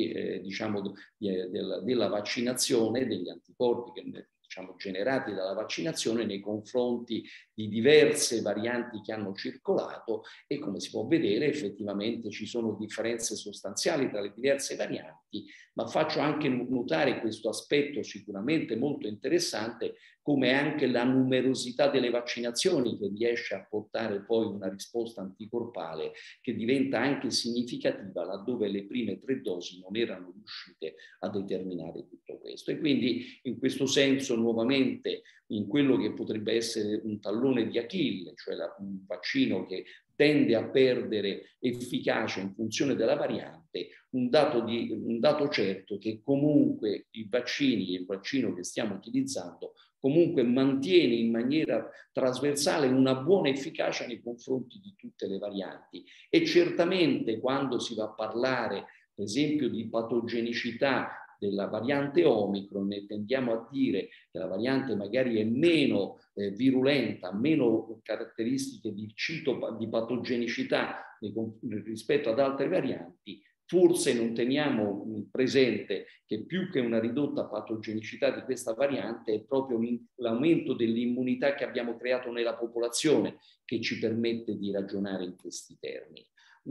S3: della vaccinazione, degli anticorpi che, diciamo, generati dalla vaccinazione nei confronti di diverse varianti che hanno circolato, e come si può vedere effettivamente ci sono differenze sostanziali tra le diverse varianti, ma faccio anche notare questo aspetto sicuramente molto interessante, come anche la numerosità delle vaccinazioni che riesce a portare poi una risposta anticorpale che diventa anche significativa laddove le prime 3 dosi non erano riuscite a determinare tutto questo. E quindi in questo senso nuovamente in quello che potrebbe essere un tallone di Achille, cioè un vaccino che tende a perdere efficacia in funzione della variante, un dato certo che comunque il vaccino che stiamo utilizzando comunque mantiene in maniera trasversale una buona efficacia nei confronti di tutte le varianti. E certamente quando si va a parlare, per esempio, di patogenicità della variante Omicron, ne tendiamo a dire che la variante magari è meno virulenta, meno caratteristiche di patogenicità rispetto ad altre varianti, forse non teniamo presente che più che una ridotta patogenicità di questa variante è proprio l'aumento dell'immunità che abbiamo creato nella popolazione che ci permette di ragionare in questi termini.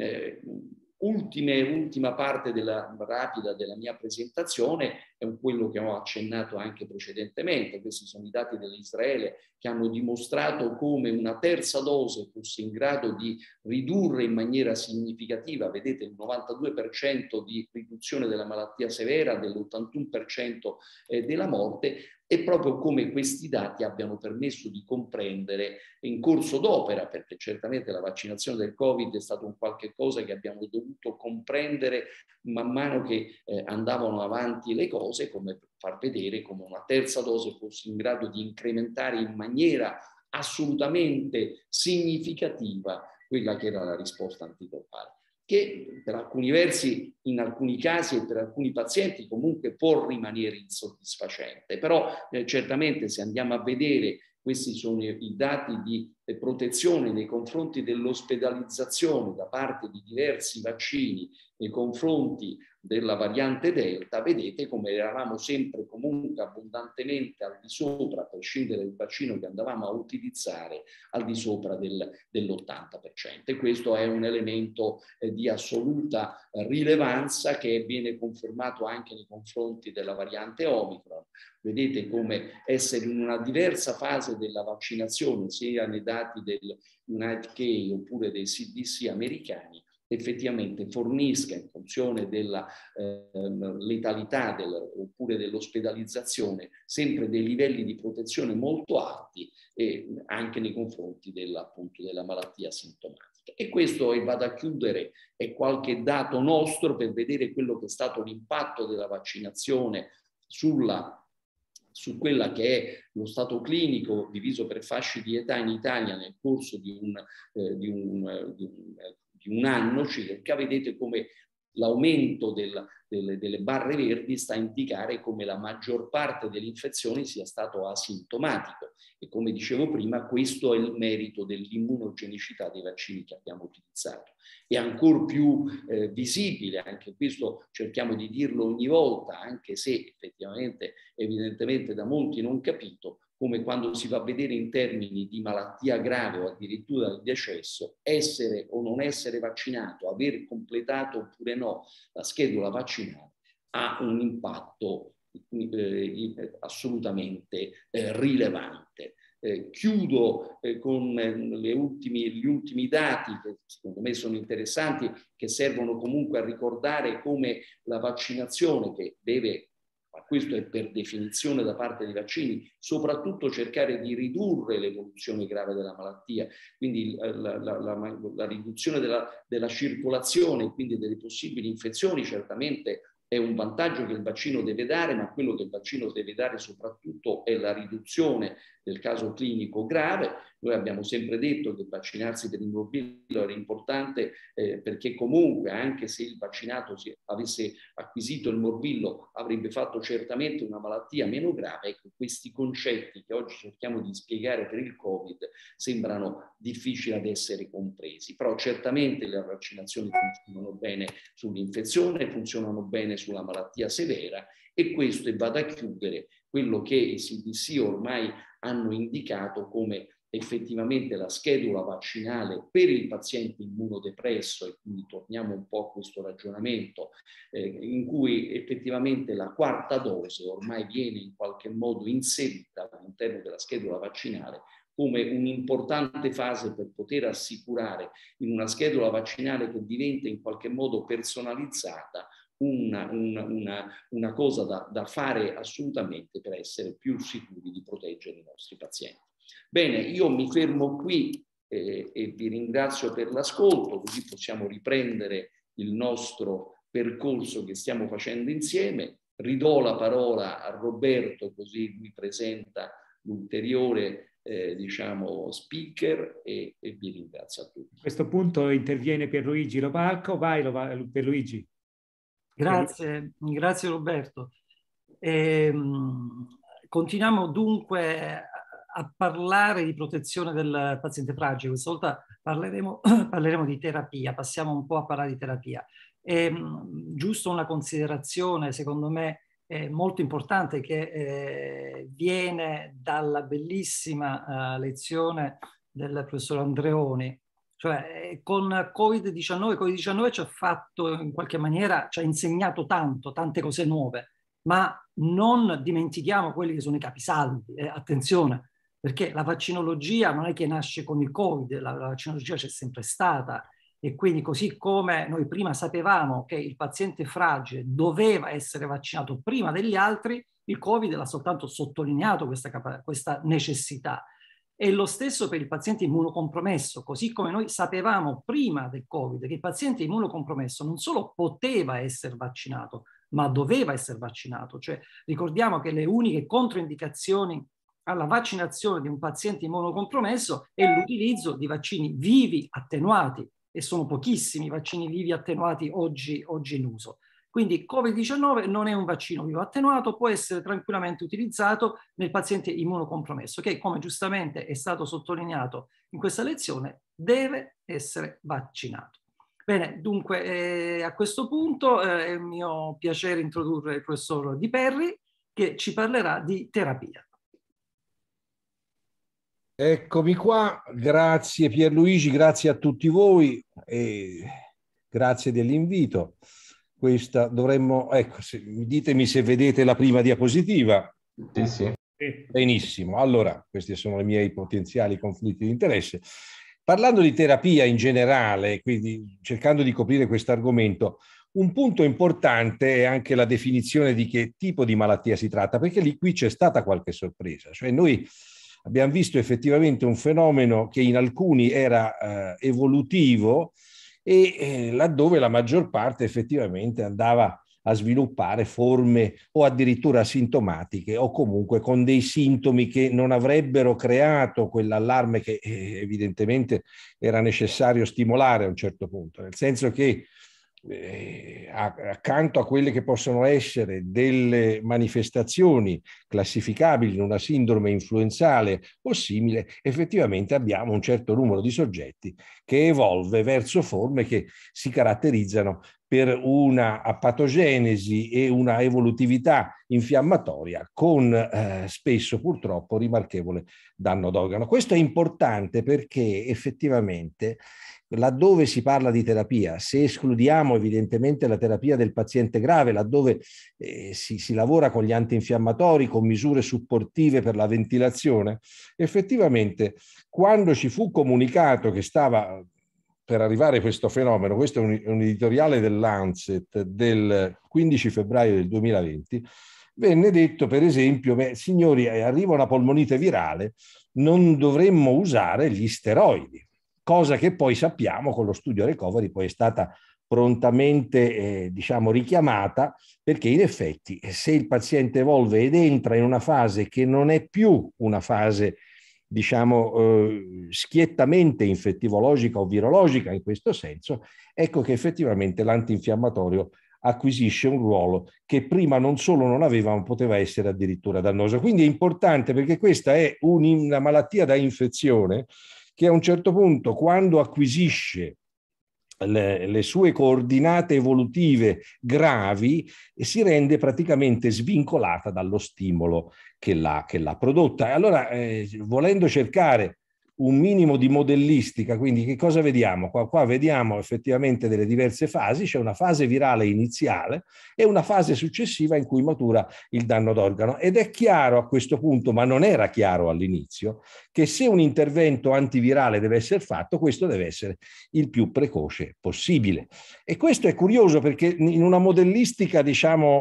S3: Ultima parte rapida della mia presentazione è quello che ho accennato anche precedentemente. Questi sono i dati dell'Israele che hanno dimostrato come una terza dose fosse in grado di ridurre in maniera significativa, vedete, il 92% di riduzione della malattia severa, dell'81% della morte, e proprio come questi dati abbiano permesso di comprendere in corso d'opera, perché certamente la vaccinazione del Covid è stato un qualche cosa che abbiamo dovuto comprendere man mano che andavano avanti le cose, come far vedere come una terza dose fosse in grado di incrementare in maniera assolutamente significativa quella che era la risposta anticorpale, che per alcuni versi, in alcuni casi e per alcuni pazienti comunque può rimanere insoddisfacente, però certamente se andiamo a vedere, questi sono i dati di protezione nei confronti dell'ospedalizzazione da parte di diversi vaccini nei confronti della variante Delta, vedete come eravamo sempre comunque abbondantemente al di sopra, a prescindere dal vaccino che andavamo a utilizzare, al di sopra dell'80%. E questo è un elemento di assoluta rilevanza che viene confermato anche nei confronti della variante Omicron. Vedete come essere in una diversa fase della vaccinazione, sia nei dati del UnitedHealth oppure dei CDC americani, effettivamente fornisca in funzione della letalità oppure dell'ospedalizzazione sempre dei livelli di protezione molto alti, e anche nei confronti appunto della malattia sintomatica. E questo, e vado a chiudere, è qualche dato nostro per vedere quello che è stato l'impatto della vaccinazione su quella che è lo stato clinico diviso per fasce di età in Italia nel corso di un anno circa. Vedete come l'aumento delle barre verdi sta a indicare come la maggior parte delle infezioni sia stato asintomatico, e come dicevo prima questo è il merito dell'immunogenicità dei vaccini che abbiamo utilizzato. È ancora più visibile, anche questo cerchiamo di dirlo ogni volta, anche se effettivamente evidentemente da molti non capito, come quando si va a vedere in termini di malattia grave o addirittura di decesso, essere o non essere vaccinato, aver completato oppure no la schedula vaccinale, ha un impatto assolutamente rilevante. Chiudo con gli ultimi dati che secondo me sono interessanti, che servono comunque a ricordare come la vaccinazione, che deve ma questo è per definizione da parte dei vaccini, soprattutto cercare di ridurre l'evoluzione grave della malattia, quindi la riduzione della circolazione, quindi delle possibili infezioni, certamente è un vantaggio che il vaccino deve dare, ma quello che il vaccino deve dare soprattutto è la riduzione del caso clinico grave. Noi abbiamo sempre detto che vaccinarsi per il morbillo era importante perché comunque, anche se il vaccinato avesse acquisito il morbillo, avrebbe fatto certamente una malattia meno grave. Ecco, questi concetti che oggi cerchiamo di spiegare per il Covid sembrano difficili ad essere compresi, però certamente le vaccinazioni funzionano bene sull'infezione, funzionano bene sulla malattia severa, e questo, e vado a chiudere, quello che i CDC ormai hanno indicato come effettivamente la schedula vaccinale per il paziente immunodepresso, e quindi torniamo un po' a questo ragionamento in cui effettivamente la quarta dose ormai viene in qualche modo inserita all'interno della schedula vaccinale come un'importante fase per poter assicurare in una schedula vaccinale che diventa in qualche modo personalizzata una cosa da fare assolutamente per essere più sicuri di proteggere i nostri pazienti. Bene, io mi fermo qui e vi ringrazio per l'ascolto, così possiamo riprendere il nostro percorso che stiamo facendo insieme. Ridò la parola a Roberto, così mi presenta l'ulteriore speaker, e vi ringrazio a tutti.
S1: A questo punto interviene Pierluigi Lopalco. Vai Pierluigi.
S2: Grazie Roberto. Continuiamo dunque a parlare di protezione del paziente fragile. Questa volta parleremo di terapia, passiamo un po' a parlare di terapia. Giusto una considerazione, secondo me, molto importante, che viene dalla bellissima lezione del professor Andreoni. Cioè, con Covid-19 ci ha fatto in qualche maniera, ci ha insegnato tante cose nuove, ma non dimentichiamo quelli che sono i capisaldi. Attenzione, perché la vaccinologia non è che nasce con il Covid, la vaccinologia c'è sempre stata, e quindi così come noi prima sapevamo che il paziente fragile doveva essere vaccinato prima degli altri, il Covid l'ha soltanto sottolineato questa necessità. E lo stesso per il paziente immunocompromesso, così come noi sapevamo prima del Covid che il paziente immunocompromesso non solo poteva essere vaccinato, ma doveva essere vaccinato. Cioè, ricordiamo che le uniche controindicazioni alla vaccinazione di un paziente immunocompromesso è l'utilizzo di vaccini vivi attenuati, e sono pochissimi i vaccini vivi attenuati oggi in uso. Quindi Covid-19 non è un vaccino vivo attenuato, può essere tranquillamente utilizzato nel paziente immunocompromesso, che, come giustamente è stato sottolineato in questa lezione, deve essere vaccinato. Bene, dunque a questo punto è un mio piacere introdurre il professor Di Perri, che ci parlerà di terapia.
S5: Eccomi qua, grazie Pierluigi, grazie a tutti voi e grazie dell'invito. Questa dovremmo, ecco, ditemi se vedete la prima diapositiva.
S6: Sì.
S5: Benissimo, allora questi sono i miei potenziali conflitti di interesse. Parlando di terapia in generale, quindi cercando di coprire questo argomento, un punto importante è anche la definizione di che tipo di malattia si tratta, perché qui c'è stata qualche sorpresa. Cioè noi abbiamo visto effettivamente un fenomeno che in alcuni era evolutivo, e laddove la maggior parte effettivamente andava a sviluppare forme o addirittura asintomatiche, o comunque con dei sintomi che non avrebbero creato quell'allarme che evidentemente era necessario stimolare a un certo punto, nel senso che accanto a quelle che possono essere delle manifestazioni classificabili in una sindrome influenzale o simile, effettivamente abbiamo un certo numero di soggetti che evolve verso forme che si caratterizzano per una patogenesi e una evolutività infiammatoria con spesso purtroppo rimarchevole danno d'organo. Questo è importante perché effettivamente laddove si parla di terapia, se escludiamo evidentemente la terapia del paziente grave, laddove si lavora con gli antinfiammatori, con misure supportive per la ventilazione, effettivamente quando ci fu comunicato che stava per arrivare questo fenomeno, questo è un editoriale del Lancet del 15 febbraio del 2020, venne detto, per esempio, beh, signori, arriva una polmonite virale, non dovremmo usare gli steroidi, cosa che poi sappiamo con lo studio recovery poi è stata prontamente diciamo richiamata, perché in effetti se il paziente evolve ed entra in una fase che non è più una fase diciamo schiettamente infettivologica o virologica in questo senso, ecco che effettivamente l'antinfiammatorio acquisisce un ruolo che prima non solo non aveva, ma poteva essere addirittura dannoso. Quindi è importante, perché questa è una malattia da infezione che a un certo punto, quando acquisisce le sue coordinate evolutive gravi, si rende praticamente svincolata dallo stimolo che l'ha prodotta. E allora, volendo cercare un minimo di modellistica, quindi che cosa vediamo? Qua vediamo effettivamente delle diverse fasi, c'è una fase virale iniziale e una fase successiva in cui matura il danno d'organo, ed è chiaro a questo punto, ma non era chiaro all'inizio, che se un intervento antivirale deve essere fatto, questo deve essere il più precoce possibile. E questo è curioso, perché in una modellistica, diciamo,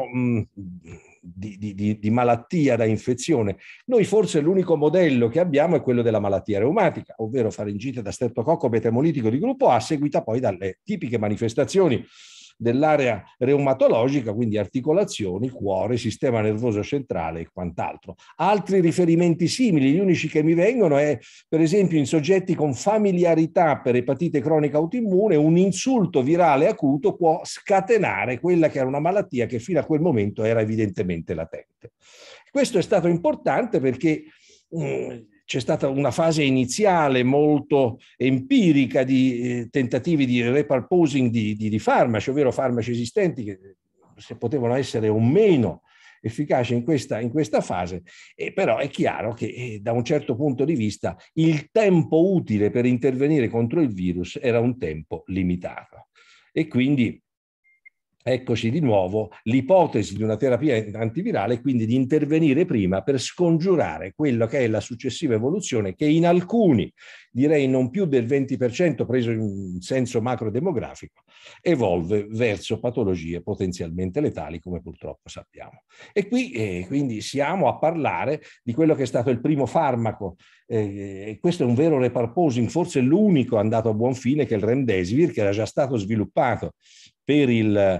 S5: di malattia da infezione, noi forse l'unico modello che abbiamo è quello della malattia reumatica, ovvero faringite da streptococco beta-emolitico di gruppo A, seguita poi dalle tipiche manifestazioni dell'area reumatologica, quindi articolazioni, cuore, sistema nervoso centrale e quant'altro. Altri riferimenti simili, gli unici che mi vengono è, per esempio, in soggetti con familiarità per epatite cronica autoimmune, un insulto virale acuto può scatenare quella che era una malattia che fino a quel momento era evidentemente latente. Questo è stato importante perché c'è stata una fase iniziale molto empirica di tentativi di repurposing di farmaci, ovvero farmaci esistenti che se potevano essere o meno efficaci in questa fase, però è chiaro che da un certo punto di vista il tempo utile per intervenire contro il virus era un tempo limitato. E quindi eccoci di nuovo l'ipotesi di una terapia antivirale, quindi di intervenire prima per scongiurare quello che è la successiva evoluzione, che in alcuni, direi non più del 20% preso in senso macrodemografico, evolve verso patologie potenzialmente letali, come purtroppo sappiamo. E qui quindi siamo a parlare di quello che è stato il primo farmaco, e questo è un vero repurposing, forse l'unico andato a buon fine, che è il remdesivir, che era già stato sviluppato per il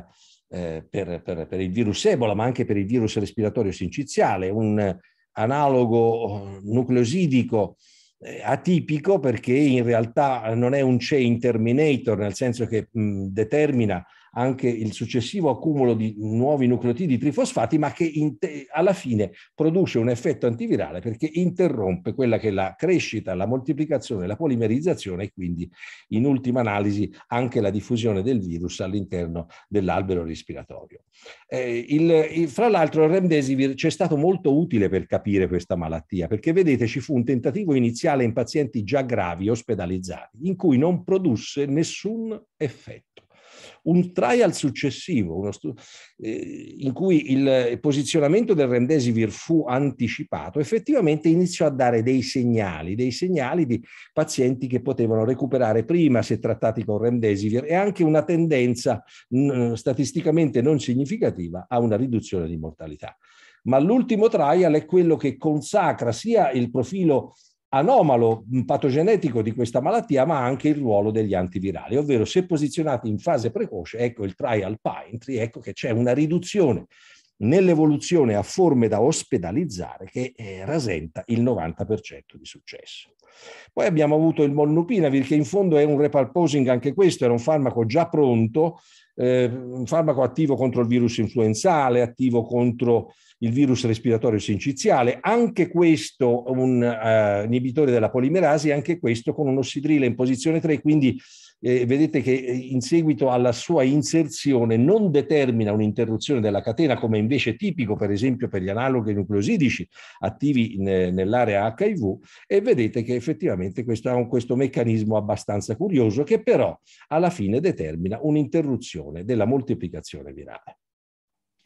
S5: virus Ebola, ma anche per il virus respiratorio sinciziale, un analogo nucleosidico atipico, perché in realtà non è un chain terminator, nel senso che determina anche il successivo accumulo di nuovi nucleotidi trifosfati, ma che alla fine produce un effetto antivirale perché interrompe quella che è la crescita, la moltiplicazione, la polimerizzazione e quindi in ultima analisi anche la diffusione del virus all'interno dell'albero respiratorio. Fra l'altro il remdesivir c'è stato molto utile per capire questa malattia, perché vedete ci fu un tentativo iniziale in pazienti già gravi ospedalizzati in cui non produsse nessun effetto. Un trial successivo in cui il posizionamento del remdesivir fu anticipato, effettivamente iniziò a dare dei segnali di pazienti che potevano recuperare prima se trattati con remdesivir, e anche una tendenza statisticamente non significativa a una riduzione di mortalità. Ma l'ultimo trial è quello che consacra sia il profilo anomalo patogenetico di questa malattia, ma anche il ruolo degli antivirali, ovvero se posizionati in fase precoce, ecco il trial Pinetree, ecco che c'è una riduzione nell'evoluzione a forme da ospedalizzare che rasenta il 90% di successo. Poi abbiamo avuto il molnupiravir, che in fondo è un repurposing, anche questo era un farmaco già pronto, un farmaco attivo contro il virus influenzale, attivo contro il virus respiratorio sinciziale, anche questo un inibitore della polimerasi, anche questo con un ossidrile in posizione 3, quindi vedete che in seguito alla sua inserzione non determina un'interruzione della catena, come invece è tipico per esempio per gli analoghi nucleosidici attivi nell'area HIV, e vedete che effettivamente questo ha questo meccanismo abbastanza curioso, che però alla fine determina un'interruzione della moltiplicazione virale.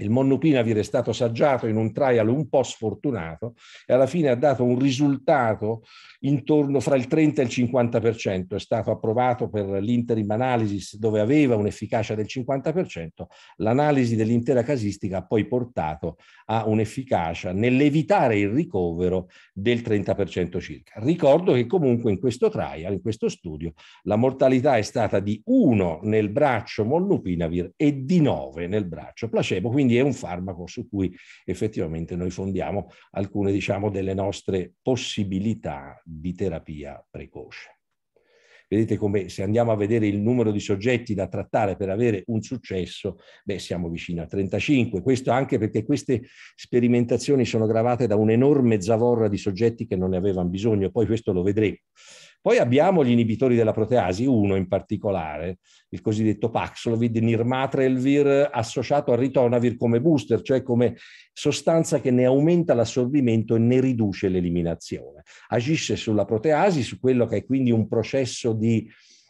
S5: Il molnupiravir è stato assaggiato in un trial un po' sfortunato e alla fine ha dato un risultato intorno fra il 30 e il 50%. È stato approvato per l'interim analysis dove aveva un'efficacia del 50%. L'analisi dell'intera casistica ha poi portato a un'efficacia nell'evitare il ricovero del 30% circa. Ricordo che comunque in questo trial, in questo studio, la mortalità è stata di 1 nel braccio molnupiravir e di 9 nel braccio placebo, quindi è un farmaco su cui effettivamente noi fondiamo alcune, diciamo, delle nostre possibilità di terapia precoce. Vedete come, se andiamo a vedere il numero di soggetti da trattare per avere un successo, beh, siamo vicini a 35. Questo anche perché queste sperimentazioni sono gravate da un'enorme zavorra di soggetti che non ne avevano bisogno, poi questo lo vedremo. Poi abbiamo gli inibitori della proteasi, uno in particolare, il cosiddetto Paxlovid, nirmatrelvir, associato al ritonavir come booster, cioè come sostanza che ne aumenta l'assorbimento e ne riduce l'eliminazione. Agisce sulla proteasi, su quello che è quindi un processo di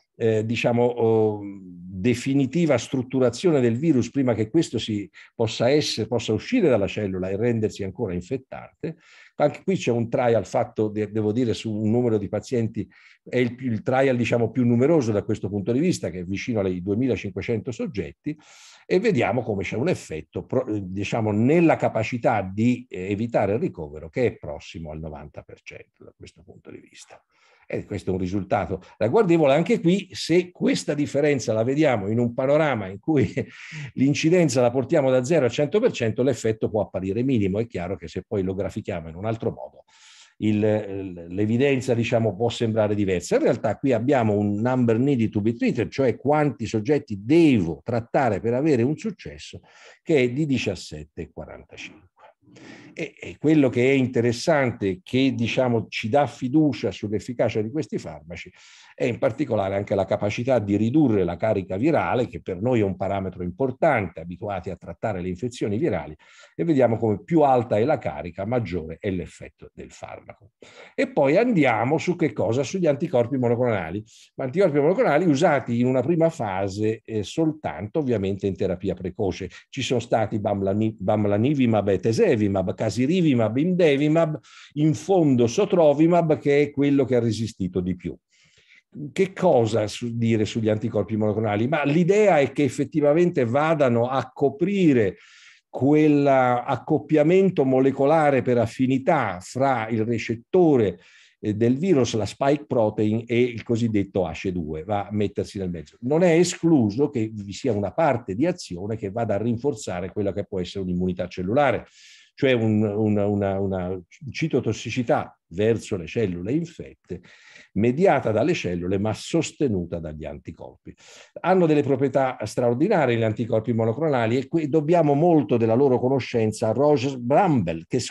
S5: definitiva strutturazione del virus prima che questo possa uscire dalla cellula e rendersi ancora infettante. Anche qui c'è un trial fatto, devo dire, su un numero di pazienti, è il trial diciamo più numeroso da questo punto di vista, che è vicino ai 2500 soggetti, e vediamo come c'è un effetto diciamo nella capacità di evitare il ricovero che è prossimo al 90% da questo punto di vista. E questo è un risultato ragguardevole. Anche qui, se questa differenza la vediamo in un panorama in cui l'incidenza la portiamo da 0 a 100%, l'effetto può apparire minimo. È chiaro che se poi lo grafichiamo in un altro modo, l'evidenza diciamo può sembrare diversa. In realtà qui abbiamo un number needed to be treated, cioè quanti soggetti devo trattare per avere un successo, che è di 17,45. E quello che è interessante, che diciamo ci dà fiducia sull'efficacia di questi farmaci, è in particolare anche la capacità di ridurre la carica virale, che per noi è un parametro importante, abituati a trattare le infezioni virali, e vediamo come più alta è la carica, maggiore è l'effetto del farmaco. E poi andiamo su che cosa? Sugli anticorpi monoclonali. Ma anticorpi monoclonali usati in una prima fase soltanto ovviamente in terapia precoce. Ci sono stati bamlanivimab e tesevimab, casirivimab, imdevimab, in fondo sotrovimab, che è quello che ha resistito di più. Che cosa dire sugli anticorpi monoclonali? Ma l'idea è che effettivamente vadano a coprire quell'accoppiamento molecolare per affinità fra il recettore del virus, la spike protein, e il cosiddetto ACE2, va a mettersi nel mezzo. Non è escluso che vi sia una parte di azione che vada a rinforzare quella che può essere un'immunità cellulare, cioè una citotossicità verso le cellule infette, mediata dalle cellule ma sostenuta dagli anticorpi. Hanno delle proprietà straordinarie gli anticorpi monoclonali, e qui dobbiamo molto della loro conoscenza a Roger Bramble, che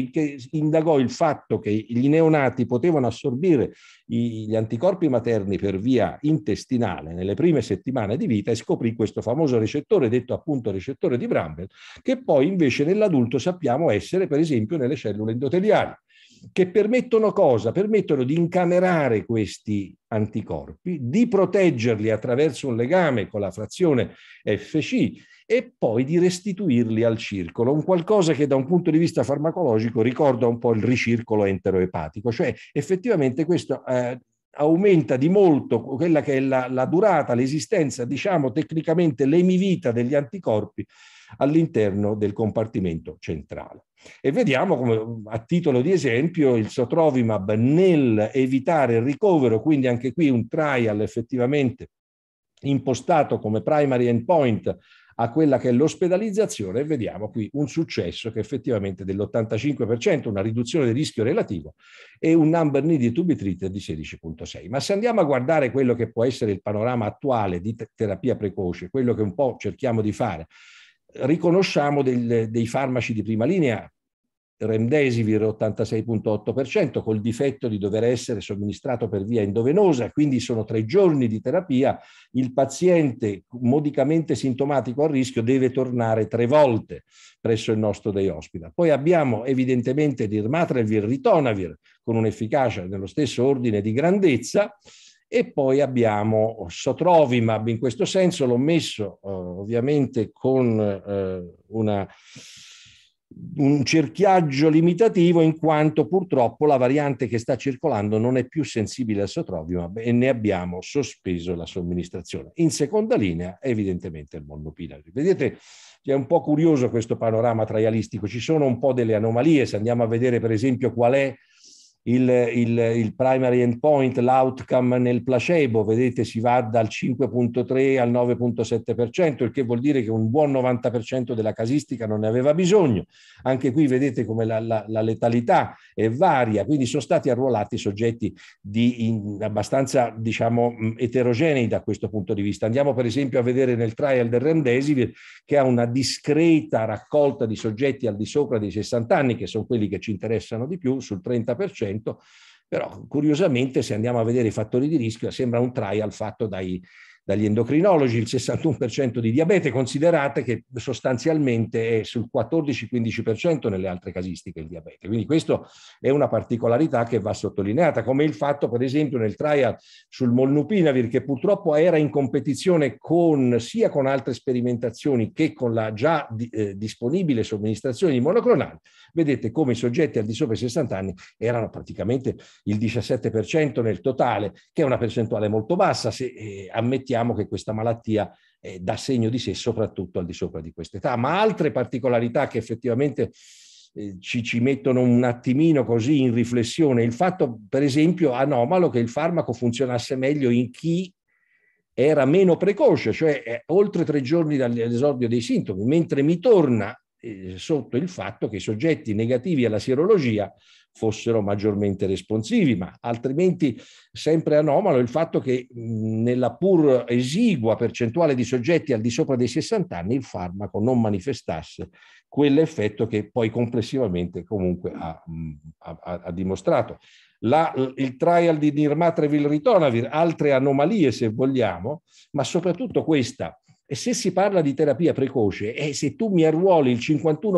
S5: indagò il fatto che i neonati potevano assorbire gli anticorpi materni per via intestinale nelle prime settimane di vita, e scoprì questo famoso recettore, detto appunto recettore di Bramble, che poi invece nell'adulto sappiamo essere per esempio nelle cellule endoteliali, che permettono cosa? Permettono di incamerare questi anticorpi, di proteggerli attraverso un legame con la frazione FC e poi di restituirli al circolo, un qualcosa che da un punto di vista farmacologico ricorda un po' il ricircolo enteroepatico, cioè effettivamente questo aumenta di molto quella che è la durata, l'esistenza, diciamo tecnicamente l'emivita degli anticorpi all'interno del compartimento centrale. E vediamo come, a titolo di esempio, il sotrovimab nel evitare il ricovero, quindi anche qui un trial effettivamente impostato come primary endpoint a quella che è l'ospedalizzazione, e vediamo qui un successo che effettivamente dell'85%, una riduzione del rischio relativo e un number needed to be treated di 16,6. Ma se andiamo a guardare quello che può essere il panorama attuale di terapia precoce, quello che un po' cerchiamo di fare, riconosciamo dei farmaci di prima linea, remdesivir 86,8%, col difetto di dover essere somministrato per via endovenosa, quindi sono 3 giorni di terapia, il paziente modicamente sintomatico a rischio deve tornare 3 volte presso il nostro day hospital. Poi abbiamo evidentemente nirmatrelvir, ritonavir, con un'efficacia nello stesso ordine di grandezza, E poi abbiamo Sotrovimab, in questo senso l'ho messo ovviamente con un cerchiaggio limitativo, in quanto purtroppo la variante che sta circolando non è più sensibile al Sotrovimab e ne abbiamo sospeso la somministrazione. In seconda linea, evidentemente, il Molnupiravir. Vedete, è un po' curioso questo panorama trialistico, ci sono un po' delle anomalie. Se andiamo a vedere per esempio qual è il primary endpoint, l'outcome nel placebo, vedete, si va dal 5,3 al 9,7%, il che vuol dire che un buon 90% della casistica non ne aveva bisogno. Anche qui vedete come la letalità è varia, quindi sono stati arruolati soggetti abbastanza, diciamo, eterogenei da questo punto di vista. Andiamo per esempio a vedere nel trial del Remdesivir, che ha una discreta raccolta di soggetti al di sopra dei 60 anni, che sono quelli che ci interessano di più, sul 30%. Però curiosamente, se andiamo a vedere i fattori di rischio, sembra un trial fatto dagli endocrinologi. Il 61% di diabete, considerate che sostanzialmente è sul 14-15% nelle altre casistiche il diabete. Quindi questo è una particolarità che va sottolineata, come il fatto per esempio nel trial sul Molnupiravir, che purtroppo era in competizione sia con altre sperimentazioni che con la già disponibile somministrazione di monoclonali. Vedete come i soggetti al di sopra dei 60 anni erano praticamente il 17% nel totale, che è una percentuale molto bassa se ammettiamo che questa malattia dà segno di sé soprattutto al di sopra di questa età. Ma altre particolarità che effettivamente ci mettono un attimino così in riflessione, il fatto per esempio anomalo che il farmaco funzionasse meglio in chi era meno precoce, cioè oltre 3 giorni dall'esordio dei sintomi, mentre mi torna sotto il fatto che i soggetti negativi alla sierologia fossero maggiormente responsivi, ma altrimenti sempre anomalo il fatto che nella pur esigua percentuale di soggetti al di sopra dei 60 anni il farmaco non manifestasse quell'effetto che poi complessivamente comunque ha dimostrato. Il trial di Nirmatrelvir-Ritonavir, altre anomalie se vogliamo, ma soprattutto questa. E se si parla di terapia precoce e se tu mi arruoli il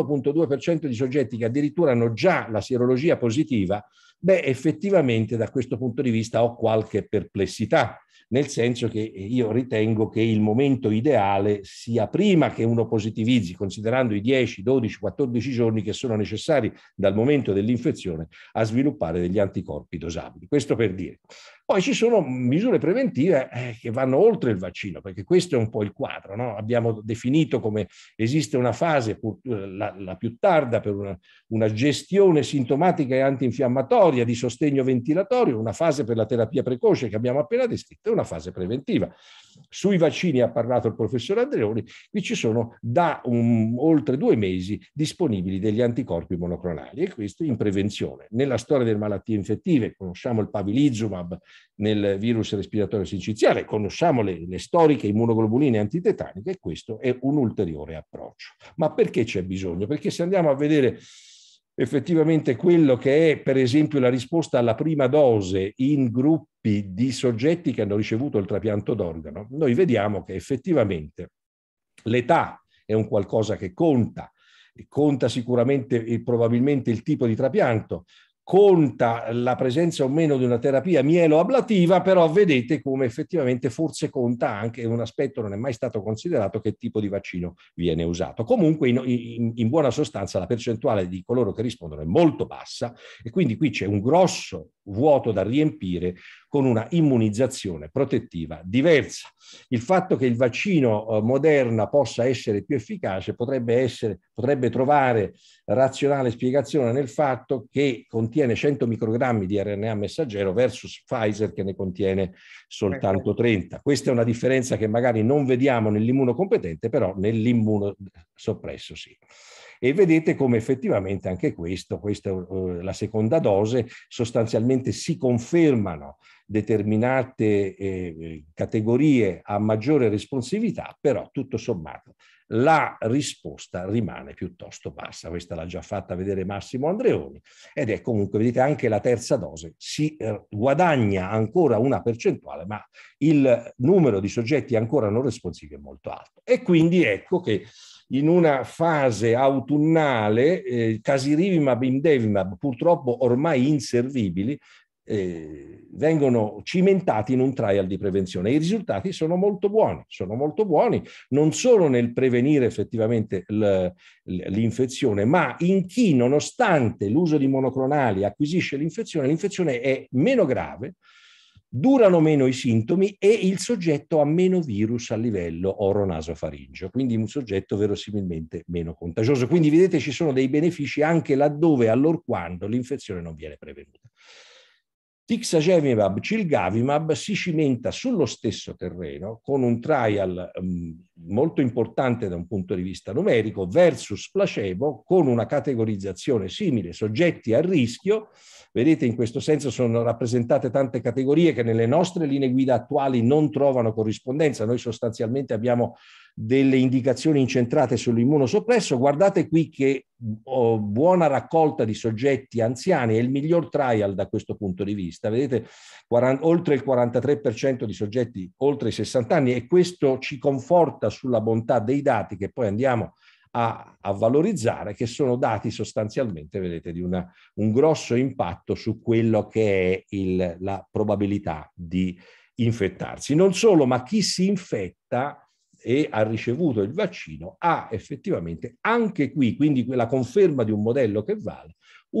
S5: 51,2% di soggetti che addirittura hanno già la sierologia positiva, beh, effettivamente da questo punto di vista ho qualche perplessità, nel senso che io ritengo che il momento ideale sia prima che uno positivizzi, considerando i 10, 12, 14 giorni che sono necessari dal momento dell'infezione a sviluppare degli anticorpi dosabili. Questo per dire. Poi ci sono misure preventive che vanno oltre il vaccino, perché questo è un po' il quadro, no? Abbiamo definito come esiste una fase, la più tarda, per una gestione sintomatica e antinfiammatoria di sostegno ventilatorio, una fase per la terapia precoce che abbiamo appena descritto e una fase preventiva. Sui vaccini ha parlato il professor Andreoni, qui ci sono da oltre 2 mesi disponibili degli anticorpi monoclonali e questo in prevenzione. Nella storia delle malattie infettive conosciamo il Pavlizumab, nel virus respiratorio sinciziale, conosciamo le storiche immunoglobuline antitetaniche e questo è un ulteriore approccio. Ma perché c'è bisogno? Perché se andiamo a vedere effettivamente quello che è per esempio la risposta alla prima dose in gruppi di soggetti che hanno ricevuto il trapianto d'organo, noi vediamo che effettivamente l'età è un qualcosa che conta sicuramente e probabilmente il tipo di trapianto, conta la presenza o meno di una terapia mieloablativa, però vedete come effettivamente forse conta anche un aspetto non è mai stato considerato, che tipo di vaccino viene usato. Comunque in buona sostanza la percentuale di coloro che rispondono è molto bassa e quindi qui c'è un grosso vuoto da riempire con una immunizzazione protettiva diversa. Il fatto che il vaccino Moderna possa essere più efficace potrebbe trovare razionale spiegazione nel fatto che contiene 100 microgrammi di RNA messaggero versus Pfizer che ne contiene soltanto 30. Questa è una differenza che magari non vediamo nell'immunocompetente, però nell'immunosoppresso sì. E vedete come effettivamente anche questa la seconda dose, sostanzialmente si confermano determinate categorie a maggiore responsività, però tutto sommato la risposta rimane piuttosto bassa. Questa l'ha già fatta vedere Massimo Andreoni ed è comunque, vedete, anche la terza dose si guadagna ancora una percentuale, ma il numero di soggetti ancora non responsivi è molto alto. E quindi ecco che in una fase autunnale Casirivimab e Imdevimab, purtroppo ormai inservibili, vengono cimentati in un trial di prevenzione. I risultati sono molto buoni, non solo nel prevenire effettivamente l'infezione, ma in chi, nonostante l'uso di monoclonali, acquisisce l'infezione è meno grave, durano meno i sintomi e il soggetto ha meno virus a livello oronasofaringeo, quindi un soggetto verosimilmente meno contagioso. Quindi vedete, ci sono dei benefici anche laddove, allorquando l'infezione non viene prevenuta. Tixagevimab, Cilgavimab si cimenta sullo stesso terreno con un trial molto importante da un punto di vista numerico versus placebo, con una categorizzazione simile, soggetti a rischio. Vedete, in questo senso sono rappresentate tante categorie che nelle nostre linee guida attuali non trovano corrispondenza. Noi sostanzialmente abbiamo delle indicazioni incentrate sull'immunosoppresso. Guardate qui che buona raccolta di soggetti anziani, è il miglior trial da questo punto di vista. Vedete, oltre il 43% di soggetti oltre i 60 anni, e questo ci conforta sulla bontà dei dati che poi andiamo a valorizzare, che sono dati sostanzialmente, vedete, di un grosso impatto su quello che è la probabilità di infettarsi. Non solo, ma chi si infetta e ha ricevuto il vaccino ha effettivamente anche qui, quindi la conferma di un modello che vale,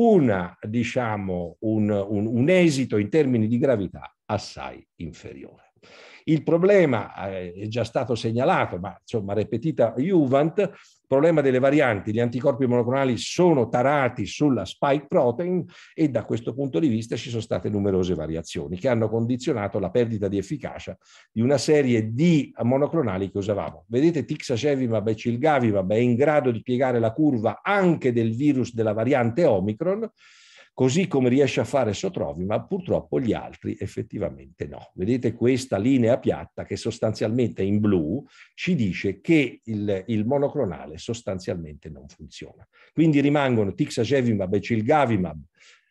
S5: diciamo, un esito in termini di gravità assai inferiore. Il problema è già stato segnalato, ma insomma repetita iuvant, il problema delle varianti. Gli anticorpi monoclonali sono tarati sulla spike protein e da questo punto di vista ci sono state numerose variazioni che hanno condizionato la perdita di efficacia di una serie di monoclonali che usavamo. Vedete, Tixagevimab e Cilgavimab è in grado di piegare la curva anche del virus della variante Omicron, così come riesce a fare Sotrovimab, purtroppo gli altri effettivamente no. Vedete questa linea piatta che sostanzialmente in blu ci dice che il monoclonale sostanzialmente non funziona. Quindi rimangono Tixagevimab e Cilgavimab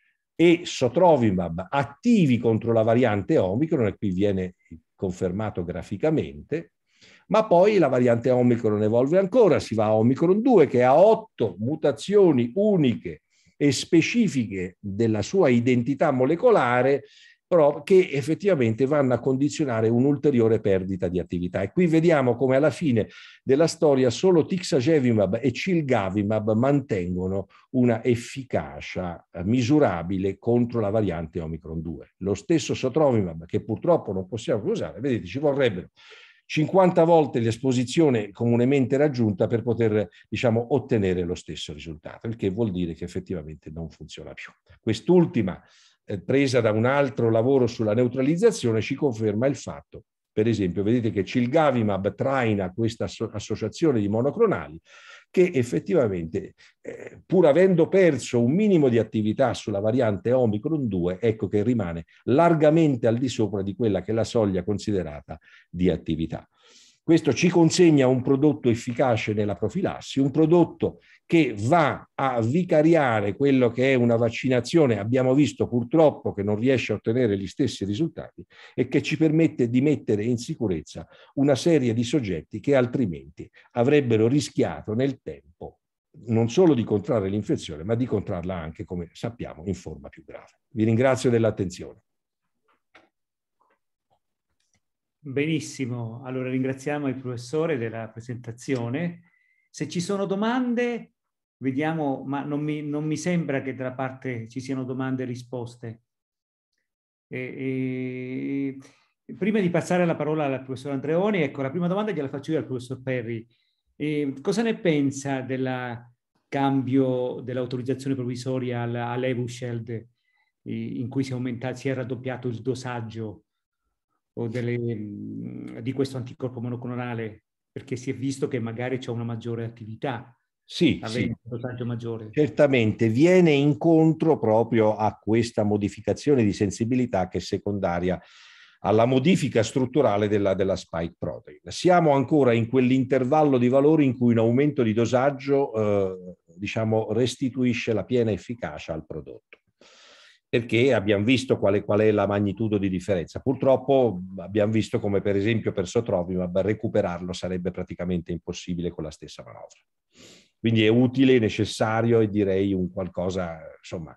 S5: e Sotrovimab attivi contro la variante Omicron, e qui viene confermato graficamente, ma poi la variante Omicron evolve ancora, si va a Omicron 2 che ha 8 mutazioni uniche e specifiche della sua identità molecolare, però che effettivamente vanno a condizionare un'ulteriore perdita di attività. E qui vediamo come alla fine della storia solo Tixagevimab e Cilgavimab mantengono una efficacia misurabile contro la variante Omicron 2. Lo stesso Sotrovimab, che purtroppo non possiamo più usare, vedete, ci vorrebbero 50 volte l'esposizione comunemente raggiunta per poter, diciamo, ottenere lo stesso risultato, il che vuol dire che effettivamente non funziona più. Quest'ultima, presa da un altro lavoro sulla neutralizzazione, ci conferma il fatto, per esempio, vedete che Cilgavimab traina questa associazione di monoclonali che effettivamente, pur avendo perso un minimo di attività sulla variante Omicron 2, ecco che rimane largamente al di sopra di quella che è la soglia considerata di attività. Questo ci consegna un prodotto efficace nella profilassi, un prodotto che va a vicariare quello che è una vaccinazione, abbiamo visto purtroppo che non riesce a ottenere gli stessi risultati, e che ci permette di mettere in sicurezza una serie di soggetti che altrimenti avrebbero rischiato nel tempo non solo di contrarre l'infezione, ma di contrarla anche, come sappiamo, in forma più grave. Vi ringrazio dell'attenzione.
S1: Benissimo, allora ringraziamo il professore della presentazione. Se ci sono domande, vediamo, ma non mi sembra che da parte ci siano domande e risposte. Prima di passare la parola al professor Andreoni, ecco, la prima domanda gliela faccio io al professor Perri. Cosa ne pensa del cambio dell'autorizzazione provvisoria all'Evusheld, in cui si è raddoppiato il dosaggio di questo anticorpo monoclonale, perché si è visto che magari c'è una maggiore attività,
S5: sì,
S1: avendo un dosaggio maggiore.
S5: Certamente viene incontro proprio a questa modificazione di sensibilità che è secondaria alla modifica strutturale della spike protein. Siamo ancora in quell'intervallo di valori in cui un aumento di dosaggio diciamo restituisce la piena efficacia al prodotto, perché abbiamo visto qual è la magnitudo di differenza. Purtroppo abbiamo visto come per esempio per Sotrovimab recuperarlo sarebbe praticamente impossibile con la stessa manovra. Quindi è utile, necessario e direi un qualcosa insomma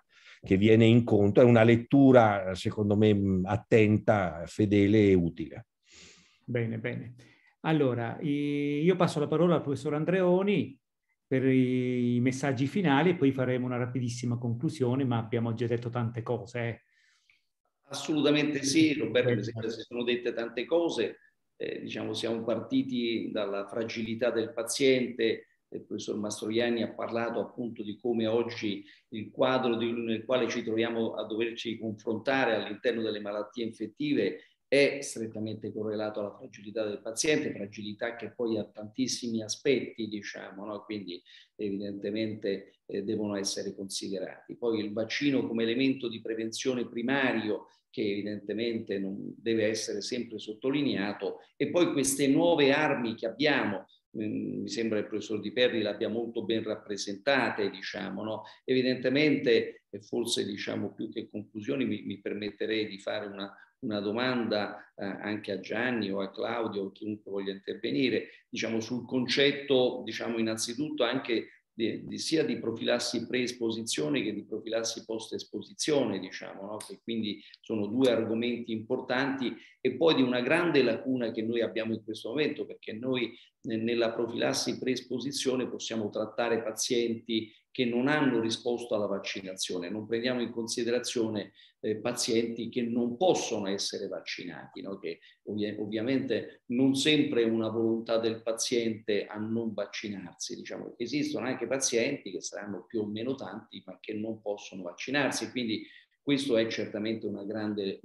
S5: che viene incontro. È una lettura, secondo me, attenta, fedele e utile.
S1: Bene, bene. Allora, io passo la parola al professor Andreoni per i messaggi finali e poi faremo una rapidissima conclusione, ma abbiamo già detto tante cose.
S3: Assolutamente sì, Roberto, mi sembra che si sono dette tante cose. Diciamo, siamo partiti dalla fragilità del paziente. Il professor Mastroianni ha parlato appunto di come oggi il quadro nel quale ci troviamo a doverci confrontare all'interno delle malattie infettive è strettamente correlato alla fragilità del paziente, fragilità che poi ha tantissimi aspetti, diciamo, no? Quindi evidentemente devono essere considerati. Poi il vaccino come elemento di prevenzione primario, che evidentemente non deve essere sempre sottolineato, e poi queste nuove armi che abbiamo, mi sembra il professor Di Perri l'abbia molto ben rappresentate, diciamo, no? Evidentemente, e forse diciamo più che conclusioni, mi permetterei di fare una domanda anche a Gianni o a Claudio o chiunque voglia intervenire, diciamo, sul concetto, diciamo, innanzitutto anche sia di profilassi pre-esposizione che di profilassi post-esposizione, diciamo, no? Che quindi sono due argomenti importanti, e poi di una grande lacuna che noi abbiamo in questo momento, perché noi nella profilassi pre-esposizione possiamo trattare pazienti che non hanno risposto alla vaccinazione, non prendiamo in considerazione pazienti che non possono essere vaccinati, no? Che ovviamente non sempre è una volontà del paziente a non vaccinarsi, diciamo. Esistono anche pazienti che saranno più o meno tanti ma che non possono vaccinarsi, quindi questo è certamente una grande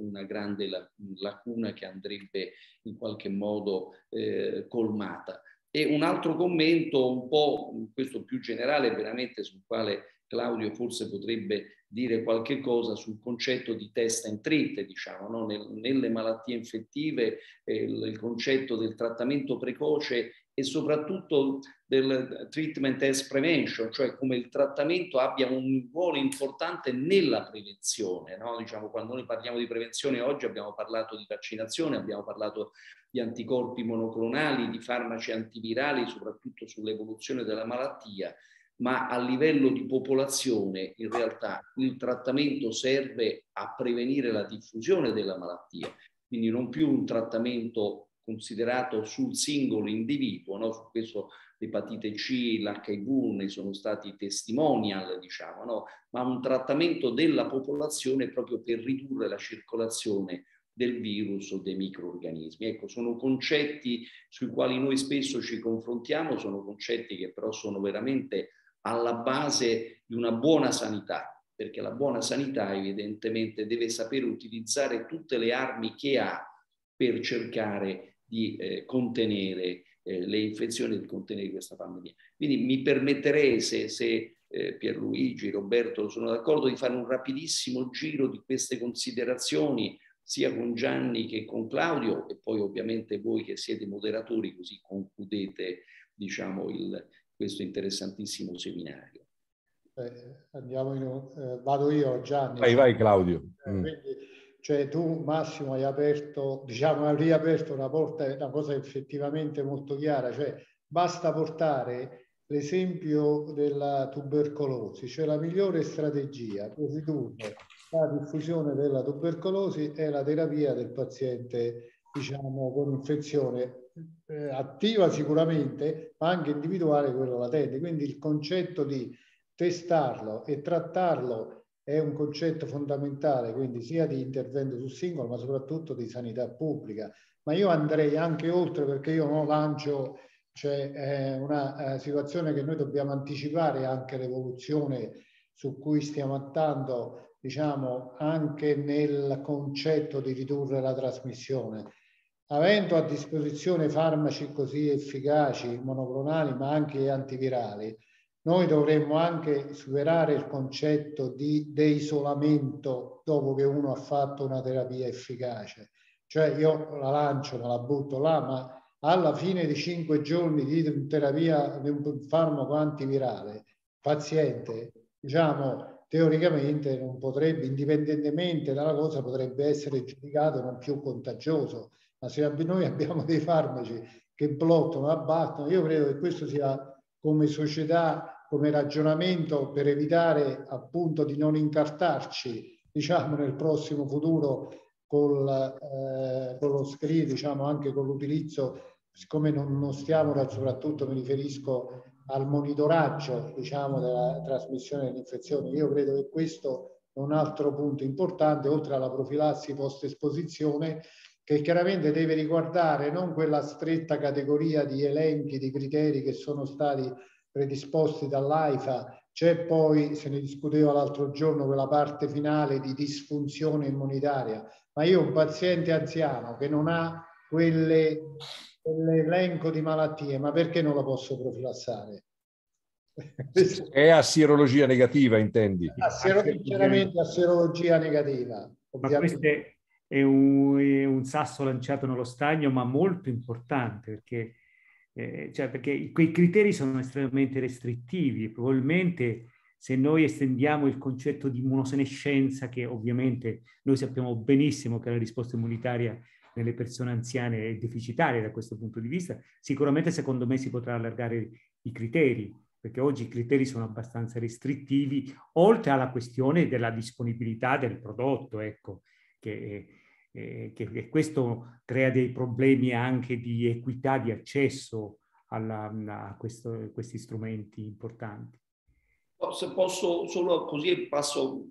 S3: lacuna che andrebbe in qualche modo colmata. E un altro commento un po' questo più generale, veramente, sul quale Claudio forse potrebbe dire qualche cosa, sul concetto di test and treat, diciamo, no? Nelle malattie infettive il concetto del trattamento precoce e soprattutto del treatment as prevention, cioè come il trattamento abbia un ruolo importante nella prevenzione, no? Diciamo, quando noi parliamo di prevenzione oggi abbiamo parlato di vaccinazione, abbiamo parlato di anticorpi monoclonali, di farmaci antivirali, soprattutto sull'evoluzione della malattia, ma a livello di popolazione in realtà il trattamento serve a prevenire la diffusione della malattia, quindi non più un trattamento considerato sul singolo individuo, no? Su questo l'epatite C, l'HIV ne sono stati testimonial, diciamo, no? Ma un trattamento della popolazione proprio per ridurre la circolazione del virus o dei microorganismi. Ecco, sono concetti sui quali noi spesso ci confrontiamo, sono concetti che però sono veramente alla base di una buona sanità, perché la buona sanità evidentemente deve sapere utilizzare tutte le armi che ha per cercare di contenere le infezioni e di contenere questa pandemia. Quindi mi permetterei, se Pierluigi, Roberto sono d'accordo, di fare un rapidissimo giro di queste considerazioni sia con Gianni che con Claudio, e poi ovviamente voi che siete moderatori così concludete, diciamo, questo interessantissimo seminario.
S4: Vado io, Gianni.
S5: Vai Claudio.
S4: Quindi, cioè, tu Massimo hai aperto, diciamo, hai riaperto una porta, una cosa effettivamente molto chiara, cioè basta portare l'esempio della tubercolosi, cioè la migliore strategia per ridurre la diffusione della tubercolosi è la terapia del paziente, diciamo, con infezione attiva sicuramente, ma anche individuale, quello latente. Quindi il concetto di testarlo e trattarlo è un concetto fondamentale, quindi sia di intervento sul singolo, ma soprattutto di sanità pubblica. Ma io andrei anche oltre, perché io non lancio, cioè una situazione che noi dobbiamo anticipare anche l'evoluzione su cui stiamo andando, diciamo, anche nel concetto di ridurre la trasmissione. Avendo a disposizione farmaci così efficaci, monoclonali, ma anche antivirali, noi dovremmo anche superare il concetto di isolamento dopo che uno ha fatto una terapia efficace. Cioè io la lancio, me la butto là, ma alla fine di 5 giorni di terapia di un farmaco antivirale, paziente, diciamo, teoricamente non potrebbe, indipendentemente dalla cosa, potrebbe essere giudicato non più contagioso. Ma se noi abbiamo dei farmaci che bloccano, abbattono, io credo che questo sia, come società, come ragionamento per evitare appunto di non incartarci, diciamo, nel prossimo futuro con lo screen, diciamo, anche con l'utilizzo, siccome non stiamo, soprattutto mi riferisco al monitoraggio, diciamo, della trasmissione dell'infezione. Io credo che questo è un altro punto importante, oltre alla profilassi post-esposizione, che chiaramente deve riguardare non quella stretta categoria di elenchi, di criteri che sono stati predisposti dall'AIFA. C'è poi, se ne discuteva l'altro giorno, quella parte finale di disfunzione immunitaria, ma io un paziente anziano che non ha quell'elenco di malattie, ma perché non lo posso profilassare?
S5: È a sierologia negativa, intendi?
S4: Chiaramente a sierologia negativa.
S1: Ma questo è un sasso lanciato nello stagno, ma molto importante, perché quei criteri sono estremamente restrittivi. Probabilmente se noi estendiamo il concetto di immunosenescenza, che ovviamente noi sappiamo benissimo che la risposta immunitaria nelle persone anziane è deficitaria da questo punto di vista, sicuramente secondo me si potrà allargare i criteri, perché oggi i criteri sono abbastanza restrittivi, oltre alla questione della disponibilità del prodotto, ecco, che questo crea dei problemi anche di equità di accesso a questi strumenti importanti.
S3: Se posso solo così passo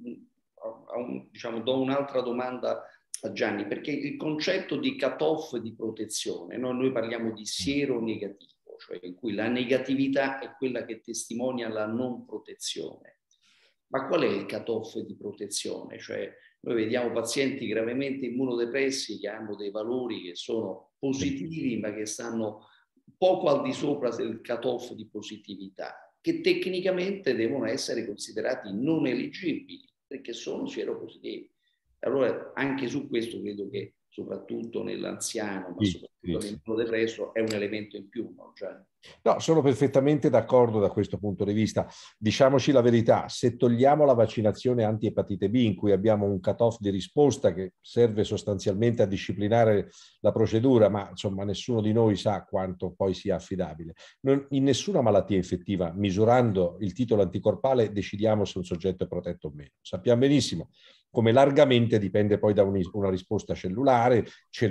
S3: diciamo, do un'altra domanda a Gianni, perché il concetto di cut-off di protezione, no? Noi parliamo di siero negativo, cioè in cui la negatività è quella che testimonia la non protezione. Ma qual è il cut-off di protezione? Cioè noi vediamo pazienti gravemente immunodepressi che hanno dei valori che sono positivi, ma che stanno poco al di sopra del cut-off di positività, che tecnicamente devono essere considerati non eleggibili perché sono sieropositivi. Allora anche su questo credo che soprattutto nell'anziano, ma soprattutto nell'immunodepresso, è un elemento in più, no?
S5: No, sono perfettamente d'accordo da questo punto di vista. Diciamoci la verità, se togliamo la vaccinazione anti-epatite B, in cui abbiamo un cut-off di risposta che serve sostanzialmente a disciplinare la procedura, ma insomma nessuno di noi sa quanto poi sia affidabile. In nessuna malattia infettiva, misurando il titolo anticorpale, decidiamo se un soggetto è protetto o meno. Sappiamo benissimo come largamente dipende poi da una risposta cellulare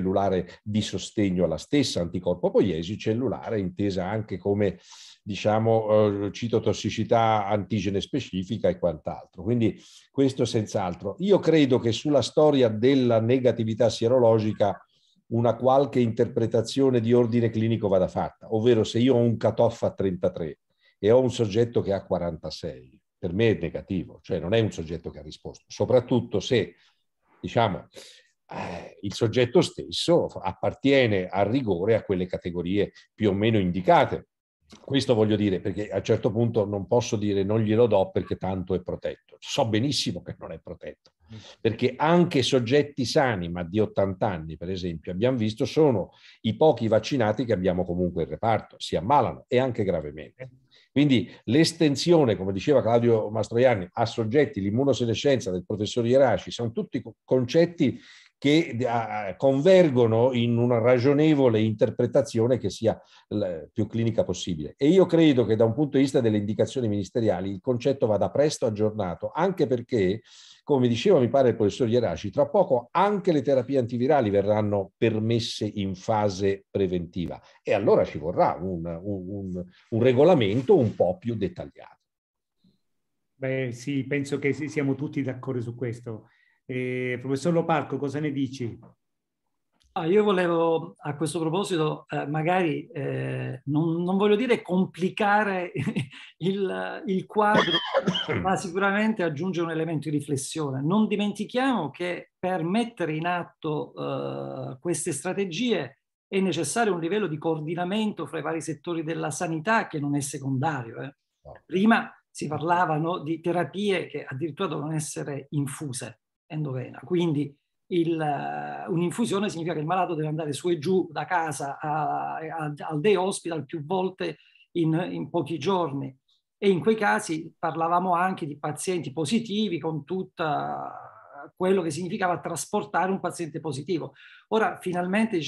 S5: di sostegno alla stessa, anticorpo poiesi, cellulare intesa anche come, diciamo, citotossicità antigene specifica e quant'altro. Quindi questo senz'altro. Io credo che sulla storia della negatività sierologica una qualche interpretazione di ordine clinico vada fatta, ovvero se io ho un cut-off a 33 e ho un soggetto che ha 46, per me è negativo, cioè non è un soggetto che ha risposto, soprattutto se, diciamo, il soggetto stesso appartiene a rigore a quelle categorie più o meno indicate. Questo voglio dire, perché a un certo punto non posso dire non glielo do perché tanto è protetto. So benissimo che non è protetto, perché anche soggetti sani, ma di 80 anni, per esempio, abbiamo visto, sono i pochi vaccinati che abbiamo comunque in reparto, si ammalano e anche gravemente. Quindi l'estensione, come diceva Claudio Mastroianni, a soggetti, l'immunosenescenza del professor Ieraci, sono tutti concetti che convergono in una ragionevole interpretazione che sia più clinica possibile. E io credo che da un punto di vista delle indicazioni ministeriali il concetto vada presto aggiornato, anche perché, come diceva mi pare il professor Ieraci, tra poco anche le terapie antivirali verranno permesse in fase preventiva e allora ci vorrà un regolamento un po' più dettagliato.
S1: Beh sì, penso che siamo tutti d'accordo su questo. Professor Lopalco, cosa ne dici?
S2: Io volevo a questo proposito magari non voglio dire complicare il quadro, ma sicuramente aggiungere un elemento di riflessione. Non dimentichiamo che per mettere in atto queste strategie è necessario un livello di coordinamento fra i vari settori della sanità che non è secondario. Prima si parlavano di terapie che addirittura dovevano essere infuse endovena, quindi un'infusione significa che il malato deve andare su e giù da casa al day hospital più volte in pochi giorni, e in quei casi parlavamo anche di pazienti positivi con tutto quello che significava trasportare un paziente positivo. Ora finalmente, diciamo,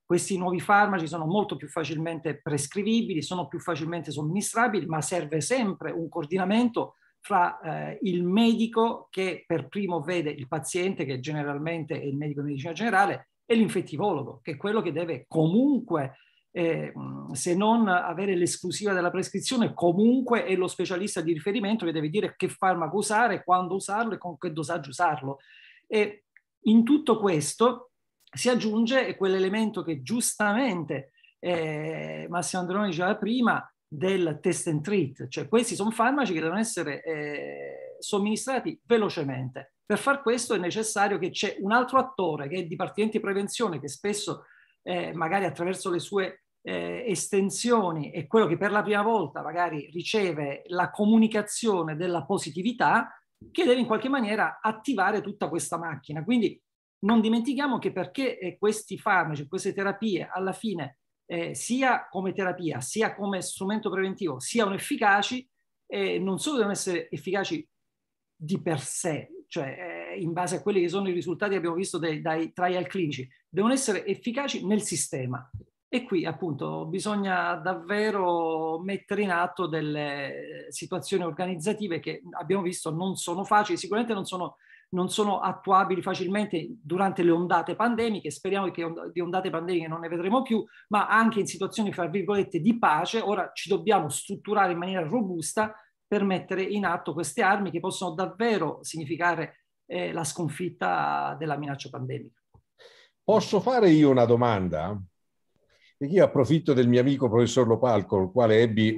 S2: questi nuovi farmaci sono molto più facilmente prescrivibili, sono più facilmente somministrabili, ma serve sempre un coordinamento fra il medico che per primo vede il paziente, che generalmente è il medico di medicina generale, e l'infettivologo, che è quello che deve comunque, se non avere l'esclusiva della prescrizione, comunque è lo specialista di riferimento che deve dire che farmaco usare, quando usarlo e con che dosaggio usarlo. E in tutto questo si aggiunge quell'elemento che giustamente Massimo Andreoni diceva prima, del test and treat, cioè questi sono farmaci che devono essere somministrati velocemente. Per far questo è necessario che c'è un altro attore che è il Dipartimento di Prevenzione, che spesso magari attraverso le sue estensioni è quello che per la prima volta magari riceve la comunicazione della positività, che deve in qualche maniera attivare tutta questa macchina. Quindi non dimentichiamo che perché questi farmaci, queste terapie alla fine sia come terapia, sia come strumento preventivo, siano efficaci, non solo devono essere efficaci di per sé, cioè in base a quelli che sono i risultati che abbiamo visto dai trial clinici, devono essere efficaci nel sistema. E qui appunto bisogna davvero mettere in atto delle situazioni organizzative che abbiamo visto non sono facili, sicuramente non sono attuabili facilmente durante le ondate pandemiche. Speriamo che di ondate pandemiche non ne vedremo più, ma anche in situazioni, fra virgolette, di pace. Ora ci dobbiamo strutturare in maniera robusta per mettere in atto queste armi che possono davvero significare la sconfitta della minaccia pandemica.
S5: Posso fare io una domanda? Perché io approfitto del mio amico professor Lopal, con il quale ebbi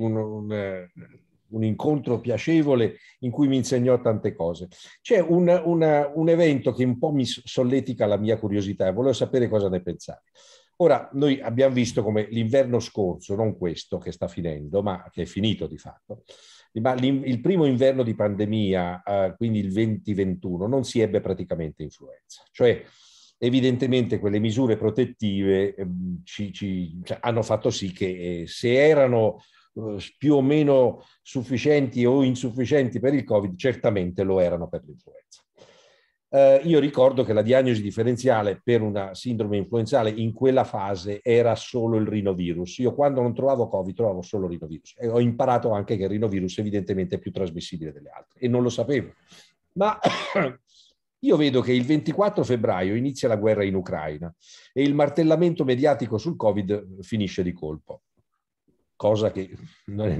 S5: un incontro piacevole in cui mi insegnò tante cose. C'è un evento che un po' mi solletica la mia curiosità e volevo sapere cosa ne pensate. Ora, noi abbiamo visto come l'inverno scorso, non questo che sta finendo, ma che è finito di fatto, ma il primo inverno di pandemia, quindi il 2021, non si ebbe praticamente influenza. Cioè, evidentemente quelle misure protettive cioè, hanno fatto sì che se erano più o meno sufficienti o insufficienti per il Covid, certamente lo erano per l'influenza. Io ricordo che la diagnosi differenziale per una sindrome influenzale in quella fase era solo il rinovirus. Io quando non trovavo Covid trovavo solo rinovirus e ho imparato anche che il rinovirus evidentemente è più trasmissibile delle altre e non lo sapevo. Ma io vedo che il 24 febbraio inizia la guerra in Ucraina e il martellamento mediatico sul Covid finisce di colpo. Cosa che non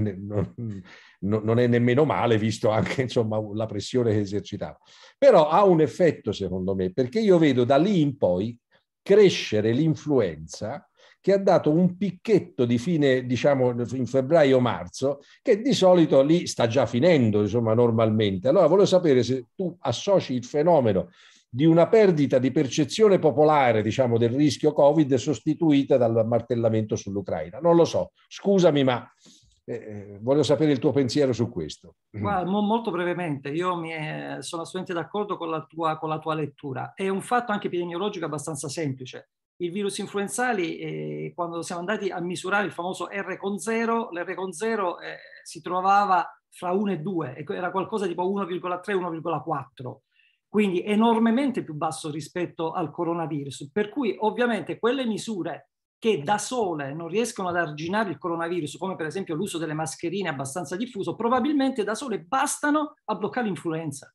S5: è nemmeno male, visto anche insomma, la pressione che esercitava. Però ha un effetto, secondo me, perché io vedo da lì in poi crescere l'influenza, che ha dato un picchetto di fine, diciamo, in febbraio-marzo, che di solito lì sta già finendo, insomma, normalmente. Allora volevo sapere se tu associ il fenomeno di una perdita di percezione popolare, diciamo, del rischio Covid sostituita dal martellamento sull'Ucraina. Non lo so, scusami, ma voglio sapere il tuo pensiero su questo.
S2: Guarda, molto brevemente, io sono assolutamente d'accordo con la tua lettura. È un fatto anche epidemiologico abbastanza semplice. Il virus influenzali, quando siamo andati a misurare il famoso R con 0, l'R con 0 si trovava fra 1 e 2, era qualcosa tipo 1,3-1,4. Quindi enormemente più basso rispetto al coronavirus, per cui ovviamente quelle misure che da sole non riescono ad arginare il coronavirus, come per esempio l'uso delle mascherine abbastanza diffuso, probabilmente da sole bastano a bloccare l'influenza.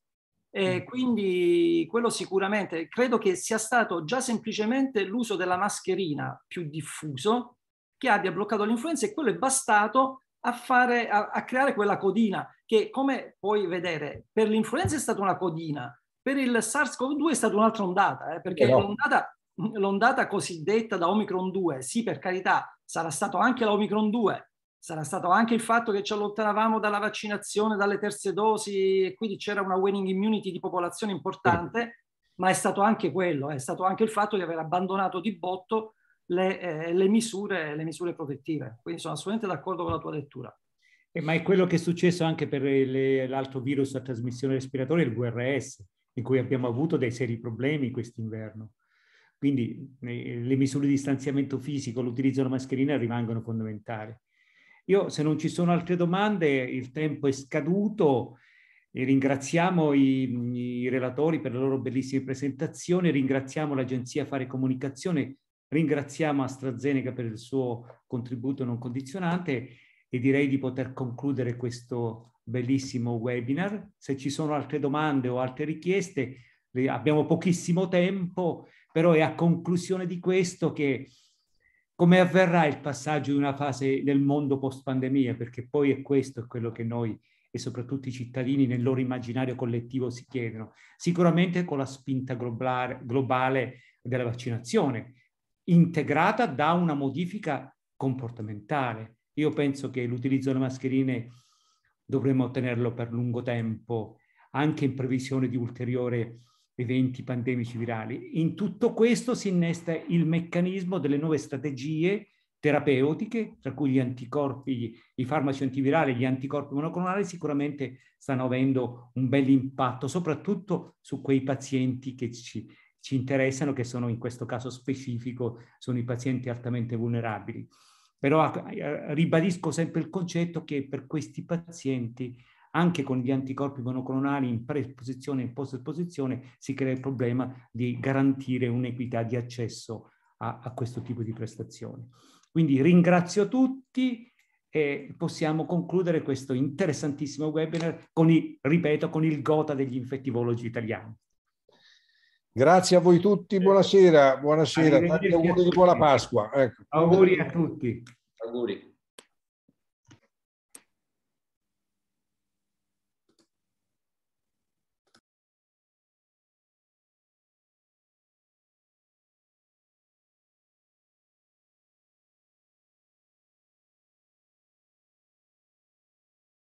S2: Quindi quello sicuramente, credo che sia stato già semplicemente l'uso della mascherina più diffuso che abbia bloccato l'influenza, e quello è bastato a creare quella codina che, come puoi vedere, per l'influenza è stata una codina, per il SARS-CoV-2 è stata un'altra ondata, perché l'ondata cosiddetta da Omicron 2, sì, per carità, sarà stato anche l'Omicron 2, sarà stato anche il fatto che ci allontanavamo dalla vaccinazione, dalle terze dosi, e quindi c'era una waning immunity di popolazione importante, ma è stato anche quello, è stato anche il fatto di aver abbandonato di botto le misure protettive. Quindi sono assolutamente d'accordo con la tua lettura.
S1: Ma è quello che è successo anche per l'altro virus a trasmissione respiratoria, il VRS, in cui abbiamo avuto dei seri problemi quest'inverno. Quindi le misure di distanziamento fisico, l'utilizzo della mascherina rimangono fondamentali. Io, se non ci sono altre domande, il tempo è scaduto. E ringraziamo i relatori per le loro bellissime presentazioni, ringraziamo l'Agenzia Fare Comunicazione ringraziamo AstraZeneca per il suo contributo non condizionante e direi di poter concludere questo bellissimo webinar. Se ci sono altre domande o altre richieste, abbiamo pochissimo tempo, però è a conclusione di questo che come avverrà il passaggio di una fase nel mondo post-pandemia, perché poi è questo è quello che noi e soprattutto i cittadini nel loro immaginario collettivo si chiedono. Sicuramente con la spinta globale della vaccinazione, integrata da una modifica comportamentale. Io penso che l'utilizzo delle mascherine dovremmo tenerlo per lungo tempo, anche in previsione di ulteriori eventi pandemici virali. In tutto questo si innesta il meccanismo delle nuove strategie terapeutiche, tra cui gli anticorpi, i farmaci antivirali, gli anticorpi monoclonali sicuramente stanno avendo un bel impatto, soprattutto su quei pazienti che ci interessano, che sono in questo caso specifico, sono i pazienti altamente vulnerabili. Però ribadisco sempre il concetto che per questi pazienti, anche con gli anticorpi monoclonali in preesposizione e in post-esposizione, si crea il problema di garantire un'equità di accesso a questo tipo di prestazioni. Quindi ringrazio tutti e possiamo concludere questo interessantissimo webinar con ripeto, con il Gotha degli infettivologi italiani.
S5: Grazie a voi tutti, buonasera, buonasera, tanti auguri di buona Pasqua. Ecco.
S1: Auguri a tutti.
S3: Auguri.